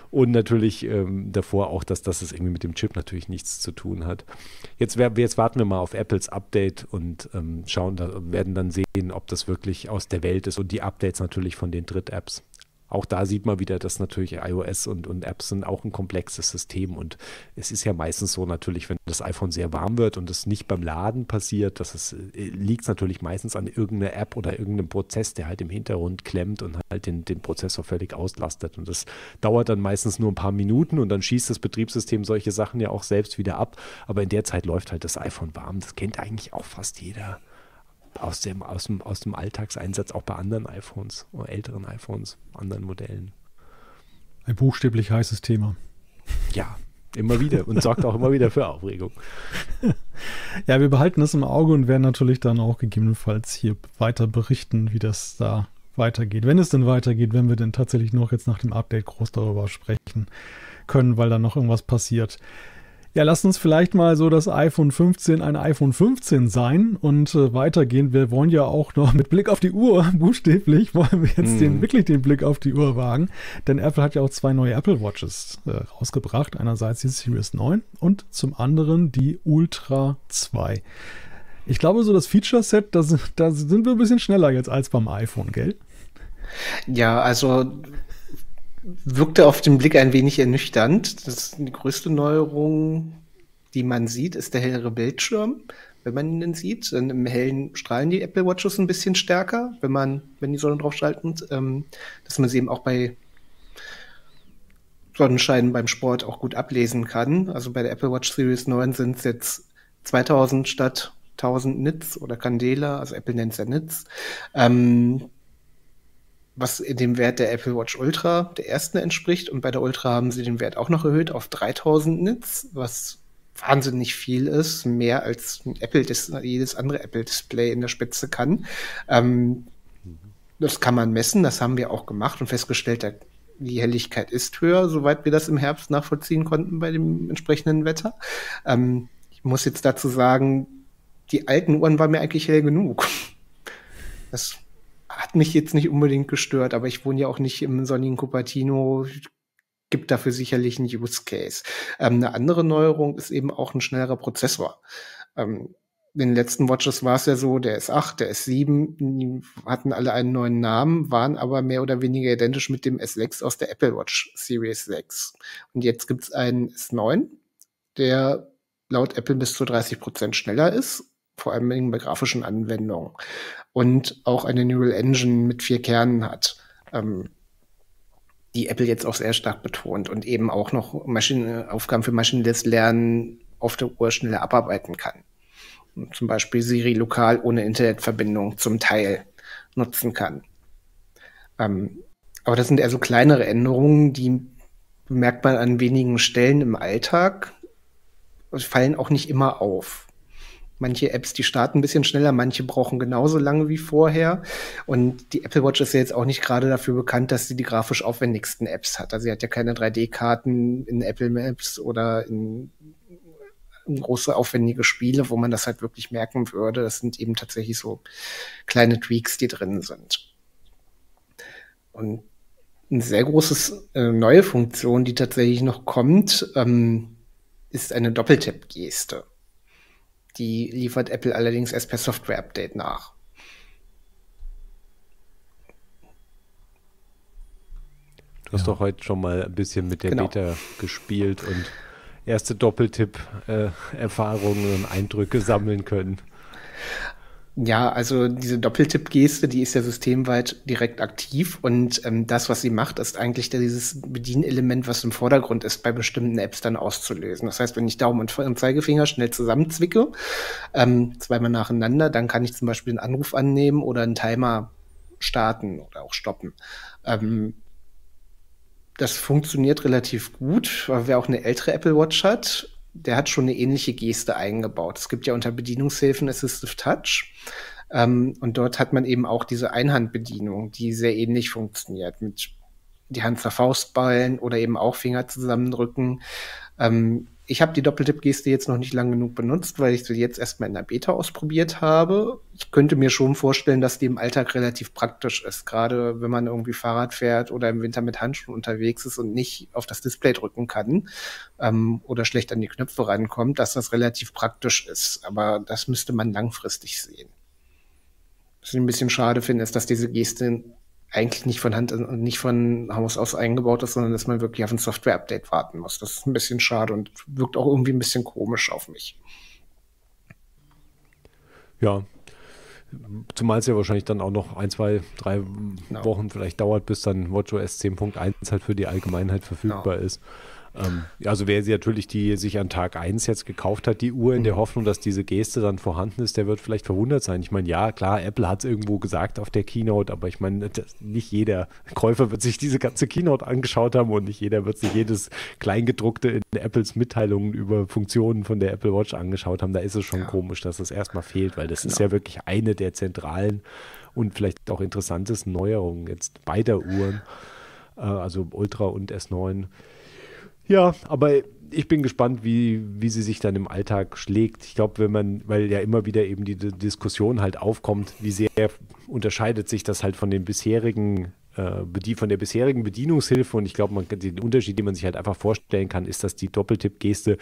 Und natürlich ähm, davor auch, dass, dass es irgendwie mit dem Chip natürlich nichts zu tun hat. Jetzt, wär, jetzt warten wir mal auf Apples Update und ähm, schauen, da werden dann sehen, ob das wirklich aus der Welt ist und die Updates natürlich von den Dritt-Apps. Auch da sieht man wieder, dass natürlich iOS und, und Apps sind auch ein komplexes System und es ist ja meistens so natürlich, wenn das iPhone sehr warm wird und es nicht beim Laden passiert, dass es liegt natürlich meistens an irgendeiner App oder irgendeinem Prozess, der halt im Hintergrund klemmt und halt den, den Prozessor völlig auslastet und das dauert dann meistens nur ein paar Minuten und dann schießt das Betriebssystem solche Sachen ja auch selbst wieder ab, aber in der Zeit läuft halt das iPhone warm, das kennt eigentlich auch fast jeder. Aus dem, aus, dem, aus dem Alltagseinsatz auch bei anderen iPhones oder älteren iPhones, anderen Modellen. Ein buchstäblich heißes Thema. Ja, immer wieder und sorgt auch immer wieder für Aufregung. Ja, wir behalten das im Auge und werden natürlich dann auch gegebenenfalls hier weiter berichten, wie das da weitergeht. Wenn es denn weitergeht, wenn wir denn tatsächlich noch jetzt nach dem Update groß darüber sprechen können, weil da noch irgendwas passiert. Ja, lasst uns vielleicht mal so das iPhone fünfzehn ein iPhone fünfzehn sein und äh, weitergehen. Wir wollen ja auch noch mit Blick auf die Uhr, buchstäblich, wollen wir jetzt mm. den, wirklich den Blick auf die Uhr wagen. Denn Apple hat ja auch zwei neue Apple Watches äh, rausgebracht. Einerseits die Series neun und zum anderen die Ultra zwei. Ich glaube, so das Feature-Set, da, da sind wir ein bisschen schneller jetzt als beim iPhone, gell? Ja, also wirkte auf den Blick ein wenig ernüchternd. Das ist die größte Neuerung, die man sieht, ist der hellere Bildschirm, wenn man ihn denn sieht. Dann im Hellen strahlen die Apple Watches ein bisschen stärker, wenn man, wenn die Sonne drauf schaltet, ähm, dass man sie eben auch bei Sonnenschein beim Sport auch gut ablesen kann. Also bei der Apple Watch Series neun sind es jetzt zweitausend statt tausend Nits oder Candela, also Apple nennt es ja Nits. Ähm, was in dem Wert der Apple Watch Ultra, der ersten, entspricht. Und bei der Ultra haben sie den Wert auch noch erhöht auf dreitausend Nits, was wahnsinnig viel ist, mehr als ein Apple, jedes andere Apple-Display in der Spitze kann. Ähm, das kann man messen, das haben wir auch gemacht und festgestellt, die Helligkeit ist höher, soweit wir das im Herbst nachvollziehen konnten bei dem entsprechenden Wetter. Ähm, ich muss jetzt dazu sagen, die alten Uhren waren mir eigentlich hell genug. Das hat mich jetzt nicht unbedingt gestört, aber ich wohne ja auch nicht im sonnigen Cupertino, gibt dafür sicherlich einen Use Case. Ähm, eine andere Neuerung ist eben auch ein schnellerer Prozessor. Ähm, in den letzten Watches war es ja so, der S acht, der S sieben, die hatten alle einen neuen Namen, waren aber mehr oder weniger identisch mit dem S sechs aus der Apple Watch Series sechs. Und jetzt gibt es einen S neun, der laut Apple bis zu dreißig Prozent schneller ist, vor allem bei grafischen Anwendungen. Und auch eine Neural Engine mit vier Kernen hat, ähm, die Apple jetzt auch sehr stark betont und eben auch noch Maschinen, Aufgaben für maschinelles Lernen auf der Uhr schneller abarbeiten kann. Und zum Beispiel Siri lokal ohne Internetverbindung zum Teil nutzen kann. Ähm, aber das sind eher so kleinere Änderungen, die bemerkt man an wenigen Stellen im Alltag, fallen auch nicht immer auf. Manche Apps, die starten ein bisschen schneller, manche brauchen genauso lange wie vorher. Und die Apple Watch ist ja jetzt auch nicht gerade dafür bekannt, dass sie die grafisch aufwendigsten Apps hat. Also sie hat ja keine drei D-Karten in Apple Maps oder in, in große aufwendige Spiele, wo man das halt wirklich merken würde. Das sind eben tatsächlich so kleine Tweaks, die drin sind. Und eine sehr große äh, neue Funktion, die tatsächlich noch kommt, ähm, ist eine Doppeltipp-Geste. Die liefert Apple allerdings erst per Software-Update nach. Du hast Ja. doch heute schon mal ein bisschen mit der Genau. Beta gespielt und erste Doppeltipp-Erfahrungen und Eindrücke sammeln können. Ja, also diese Doppeltipp-Geste, die ist ja systemweit direkt aktiv und ähm, das, was sie macht, ist eigentlich dieses Bedienelement, was im Vordergrund ist, bei bestimmten Apps dann auszulösen. Das heißt, wenn ich Daumen und Zeigefinger schnell zusammenzwicke, ähm, zweimal nacheinander, dann kann ich zum Beispiel einen Anruf annehmen oder einen Timer starten oder auch stoppen. Ähm, das funktioniert relativ gut, weil wer auch eine ältere Apple Watch hat, der hat schon eine ähnliche Geste eingebaut. Es gibt ja unter Bedienungshilfen Assistive Touch. Ähm, und dort hat man eben auch diese Einhandbedienung, die sehr ähnlich funktioniert, mit die Hand zur Faust ballen oder eben auch Finger zusammendrücken. Ähm, ich habe die Doppeltipp-Geste jetzt noch nicht lang genug benutzt, weil ich sie jetzt erstmal in der Beta ausprobiert habe. Ich könnte mir schon vorstellen, dass die im Alltag relativ praktisch ist, gerade wenn man irgendwie Fahrrad fährt oder im Winter mit Handschuhen unterwegs ist und nicht auf das Display drücken kann ähm, oder schlecht an die Knöpfe rankommt, dass das relativ praktisch ist. Aber das müsste man langfristig sehen. Was ich ein bisschen schade finde, ist, dass diese Geste eigentlich nicht von Hand und nicht von Haus aus eingebaut ist, sondern dass man wirklich auf ein Software-Update warten muss. Das ist ein bisschen schade und wirkt auch irgendwie ein bisschen komisch auf mich. Ja, zumal es ja wahrscheinlich dann auch noch ein, zwei, drei Genau. Wochen vielleicht dauert, bis dann WatchOS zehn Punkt eins halt für die Allgemeinheit verfügbar Genau. ist. Ähm, also wer sie natürlich, die sich an Tag eins jetzt gekauft hat, die Uhr in der Hoffnung, dass diese Geste dann vorhanden ist, der wird vielleicht verwundert sein. Ich meine, ja, klar, Apple hat es irgendwo gesagt auf der Keynote, aber ich meine, das, nicht jeder Käufer wird sich diese ganze Keynote angeschaut haben und nicht jeder wird sich jedes Kleingedruckte in Apples Mitteilungen über Funktionen von der Apple Watch angeschaut haben. Da ist es schon Ja. komisch, dass es erstmal fehlt, weil das ist Genau. ja wirklich eine der zentralen und vielleicht auch interessantesten Neuerungen jetzt beider Uhren, äh, also Ultra und S neun. Ja, aber ich bin gespannt, wie, wie sie sich dann im Alltag schlägt. Ich glaube, wenn man, weil ja immer wieder eben die D- Diskussion halt aufkommt, wie sehr unterscheidet sich das halt von den bisherigen, äh, bedie- von der bisherigen Bedienungshilfe. Und ich glaube, man kann- den Unterschied, den man sich halt einfach vorstellen kann, ist, dass die Doppeltipp-Geste,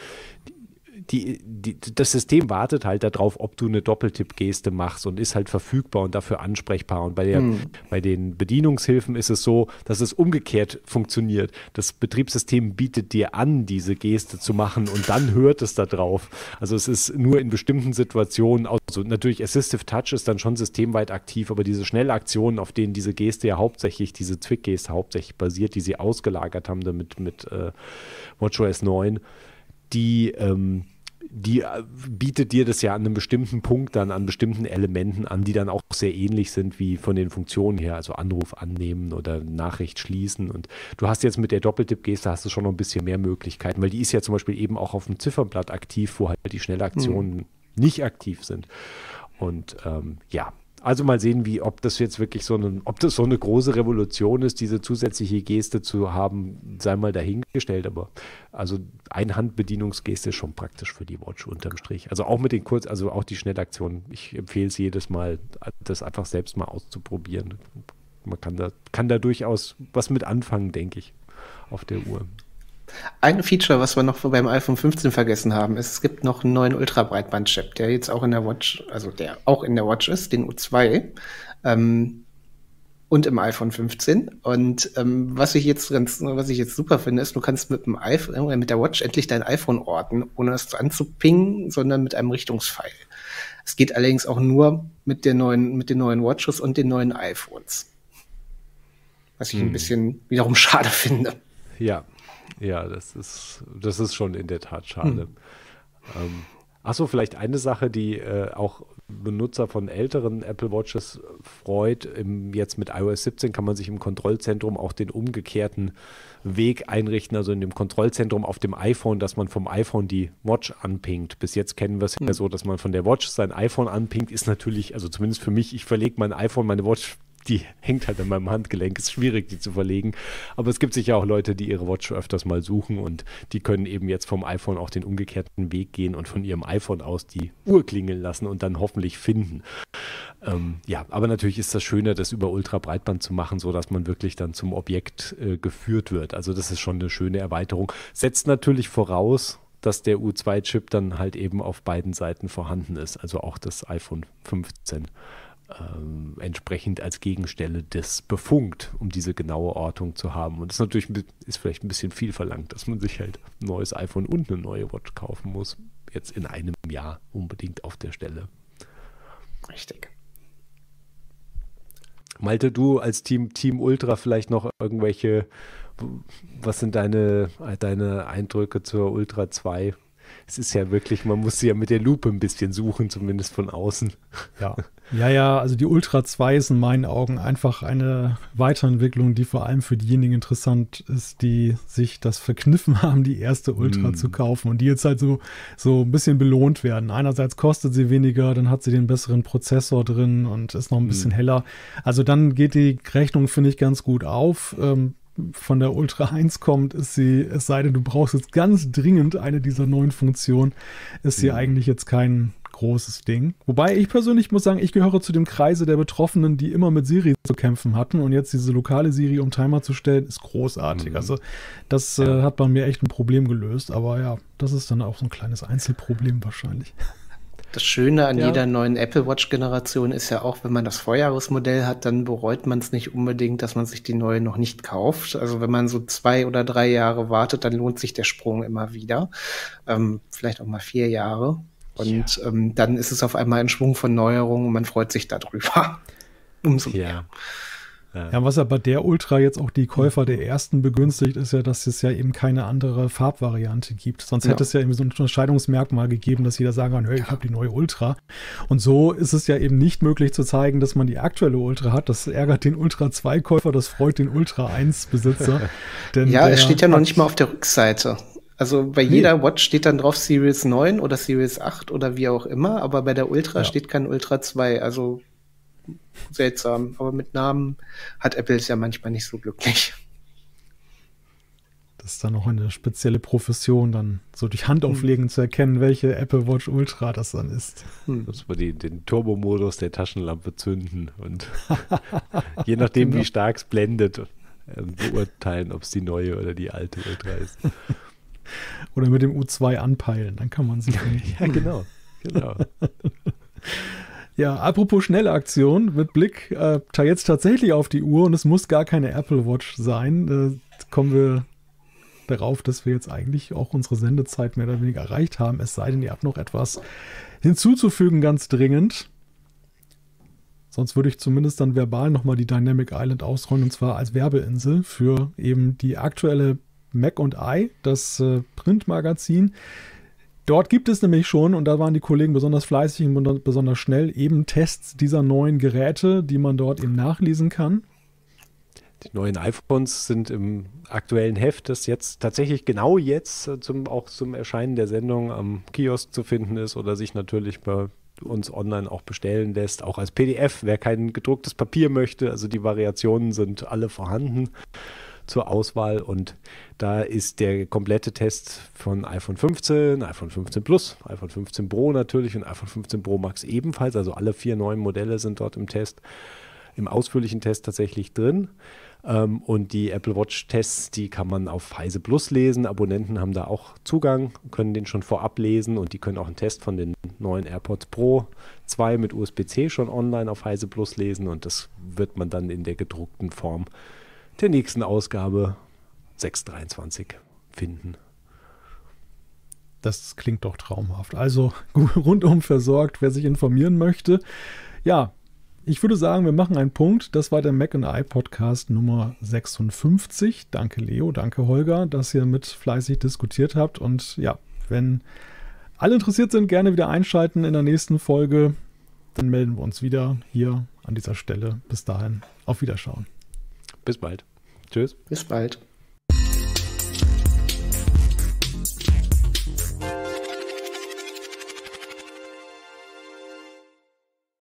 die, die, das System wartet halt darauf, ob du eine Doppeltipp-Geste machst und ist halt verfügbar und dafür ansprechbar. Und bei, der, Hm. bei den Bedienungshilfen ist es so, dass es umgekehrt funktioniert. Das Betriebssystem bietet dir an, diese Geste zu machen und dann hört es da drauf. Also es ist nur in bestimmten Situationen, also natürlich Assistive Touch ist dann schon systemweit aktiv, aber diese Schnellaktionen, auf denen diese Geste ja hauptsächlich, diese Zwick-Geste hauptsächlich basiert, die sie ausgelagert haben damit mit äh, WatchOS neun, die ähm, die äh, bietet dir das ja an einem bestimmten Punkt dann, an bestimmten Elementen an, die dann auch sehr ähnlich sind wie von den Funktionen her, also Anruf annehmen oder Nachricht schließen. Und du hast jetzt mit der Doppeltipp-Geste hast du schon noch ein bisschen mehr Möglichkeiten, weil die ist ja zum Beispiel eben auch auf dem Ziffernblatt aktiv, wo halt die Schnellaktionen mhm. nicht aktiv sind. Und ähm, ja, also mal sehen, wie, ob das jetzt wirklich so eine, ob das so eine große Revolution ist, diese zusätzliche Geste zu haben, sei mal dahingestellt, aber also Einhandbedienungsgeste ist schon praktisch für die Watch unterm Strich. Also auch mit den Kurz, also auch die Schnellaktionen. Ich empfehle es jedes Mal, das einfach selbst mal auszuprobieren. Man kann da, kann da durchaus was mit anfangen, denke ich, auf der Uhr. Ein Feature, was wir noch beim iPhone fünfzehn vergessen haben, ist, es gibt noch einen neuen Ultrabreitband-Chip, der jetzt auch in der Watch, also der auch in der Watch ist, den U zwei, ähm, und im iPhone fünfzehn. Und ähm, was ich jetzt ganz, was ich jetzt super finde, ist, du kannst mit dem iPhone, äh, mit der Watch endlich dein iPhone orten, ohne es anzupingen, sondern mit einem Richtungspfeil. Es geht allerdings auch nur mit der neuen, mit den neuen Watches und den neuen iPhones. Was ich hm. ein bisschen wiederum schade finde. Ja. Ja, das ist, das ist schon in der Tat schade. Hm. Ähm, achso, vielleicht eine Sache, die äh, auch Benutzer von älteren Apple Watches freut. Im, jetzt mit iOS siebzehn kann man sich im Kontrollzentrum auch den umgekehrten Weg einrichten, also in dem Kontrollzentrum auf dem iPhone, dass man vom iPhone die Watch anpingt. Bis jetzt kennen wir es hm. ja so, dass man von der Watch sein iPhone anpingt, ist natürlich, also zumindest für mich, ich verlege mein iPhone, meine Watch, die hängt halt an meinem Handgelenk, ist schwierig, die zu verlegen. Aber es gibt sicher auch Leute, die ihre Watch öfters mal suchen und die können eben jetzt vom iPhone auch den umgekehrten Weg gehen und von ihrem iPhone aus die Uhr klingeln lassen und dann hoffentlich finden. Ähm, ja, aber natürlich ist das schöner, das über Ultrabreitband zu machen, sodass man wirklich dann zum Objekt äh, geführt wird. Also das ist schon eine schöne Erweiterung. Setzt natürlich voraus, dass der U zwei Chip dann halt eben auf beiden Seiten vorhanden ist, also auch das iPhone fünfzehn. Ähm, entsprechend als Gegenstelle des befunkt, um diese genaue Ortung zu haben. Und das ist natürlich ist vielleicht ein bisschen viel verlangt, dass man sich halt ein neues iPhone und eine neue Watch kaufen muss. Jetzt in einem Jahr unbedingt auf der Stelle. Richtig. Malte, du als Team, Team Ultra vielleicht noch irgendwelche, was sind deine, deine Eindrücke zur Ultra zwei? Es ist ja wirklich, man muss sie ja mit der Lupe ein bisschen suchen, zumindest von außen. Ja, ja, ja, also die Ultra zwei ist in meinen Augen einfach eine Weiterentwicklung, die vor allem für diejenigen interessant ist, die sich das verkniffen haben, die erste Ultra mm. zu kaufen und die jetzt halt so, so ein bisschen belohnt werden. Einerseits kostet sie weniger, dann hat sie den besseren Prozessor drin und ist noch ein bisschen mm. heller. Also dann geht die Rechnung, finde ich, ganz gut auf. Ähm, von der Ultra eins kommt, ist sie, es sei denn, du brauchst jetzt ganz dringend eine dieser neuen Funktionen, ist sie mhm. eigentlich jetzt kein großes Ding. Wobei ich persönlich muss sagen, ich gehöre zu dem Kreise der Betroffenen, die immer mit Siri zu kämpfen hatten, und jetzt diese lokale Siri um Timer zu stellen, ist großartig. Mhm. Also das ja. äh, hat bei mir echt ein Problem gelöst, aber ja, das ist dann auch so ein kleines Einzelproblem wahrscheinlich. Das Schöne an ja. jeder neuen Apple Watch-Generation ist ja auch, wenn man das Vorjahresmodell hat, dann bereut man es nicht unbedingt, dass man sich die neue noch nicht kauft. Also wenn man so zwei oder drei Jahre wartet, dann lohnt sich der Sprung immer wieder. Ähm, vielleicht auch mal vier Jahre. Und ja. ähm, dann ist es auf einmal ein Schwung von Neuerungen und man freut sich darüber. Umso mehr. Ja. Ja. ja, was ja bei der Ultra jetzt auch die Käufer der ersten begünstigt, ist ja, dass es ja eben keine andere Farbvariante gibt. Sonst ja. hätte es ja irgendwie so ein Unterscheidungsmerkmal gegeben, dass jeder sagen kann, hey, ich habe die neue Ultra. Und so ist es ja eben nicht möglich zu zeigen, dass man die aktuelle Ultra hat. Das ärgert den Ultra zwei Käufer, das freut den Ultra eins Besitzer. Denn ja, es steht ja noch nicht mal auf der Rückseite. Also bei nee. jeder Watch steht dann drauf Series neun oder Series acht oder wie auch immer, aber bei der Ultra ja. steht kein Ultra zwei, also seltsam. Aber mit Namen hat Apple es ja manchmal nicht so glücklich. Das ist dann noch eine spezielle Profession, dann so durch Handauflegen hm. zu erkennen, welche Apple Watch Ultra das dann ist. Hm. Dass wir die, den Turbomodus der Taschenlampe zünden und je nachdem, genau. wie stark es blendet, beurteilen, ob es die neue oder die alte Ultra ist. Oder mit dem U zwei anpeilen, dann kann man sie. Ja, genau. genau. Ja, apropos schnelle Aktion, mit Blick äh, jetzt tatsächlich auf die Uhr, und es muss gar keine Apple Watch sein, äh, kommen wir darauf, dass wir jetzt eigentlich auch unsere Sendezeit mehr oder weniger erreicht haben, es sei denn, ihr habt noch etwas hinzuzufügen, ganz dringend. Sonst würde ich zumindest dann verbal nochmal die Dynamic Island ausrollen, und zwar als Werbeinsel für eben die aktuelle Mac und I, das äh, Printmagazin. Dort gibt es nämlich schon, und da waren die Kollegen besonders fleißig und besonders schnell, eben Tests dieser neuen Geräte, die man dort eben nachlesen kann. Die neuen iPhones sind im aktuellen Heft, das jetzt tatsächlich genau jetzt zum, auch zum Erscheinen der Sendung am Kiosk zu finden ist oder sich natürlich bei uns online auch bestellen lässt, auch als P D F, wer kein gedrucktes Papier möchte. Also die Variationen sind alle vorhanden zur Auswahl, und da ist der komplette Test von iPhone fünfzehn, iPhone fünfzehn Plus, iPhone fünfzehn Pro natürlich und iPhone fünfzehn Pro Max ebenfalls, also alle vier neuen Modelle sind dort im Test, im ausführlichen Test tatsächlich drin. Ähm, und die Apple Watch Tests, die kann man auf Heise Plus lesen. Abonnenten haben da auch Zugang, können den schon vorab lesen, und die können auch einen Test von den neuen AirPods Pro zwei mit U S B C schon online auf Heise Plus lesen, und das wird man dann in der gedruckten Form der nächsten Ausgabe sechs dreiundzwanzig finden. Das klingt doch traumhaft. Also rundum versorgt, wer sich informieren möchte. Ja, ich würde sagen, wir machen einen Punkt. Das war der Mac and I Podcast Nummer sechsundfünfzig. Danke Leo, danke Holger, dass ihr mit fleißig diskutiert habt. Und ja, wenn alle interessiert sind, gerne wieder einschalten in der nächsten Folge. Dann melden wir uns wieder hier an dieser Stelle. Bis dahin, auf Wiederschauen. Bis bald. Tschüss. Bis bald.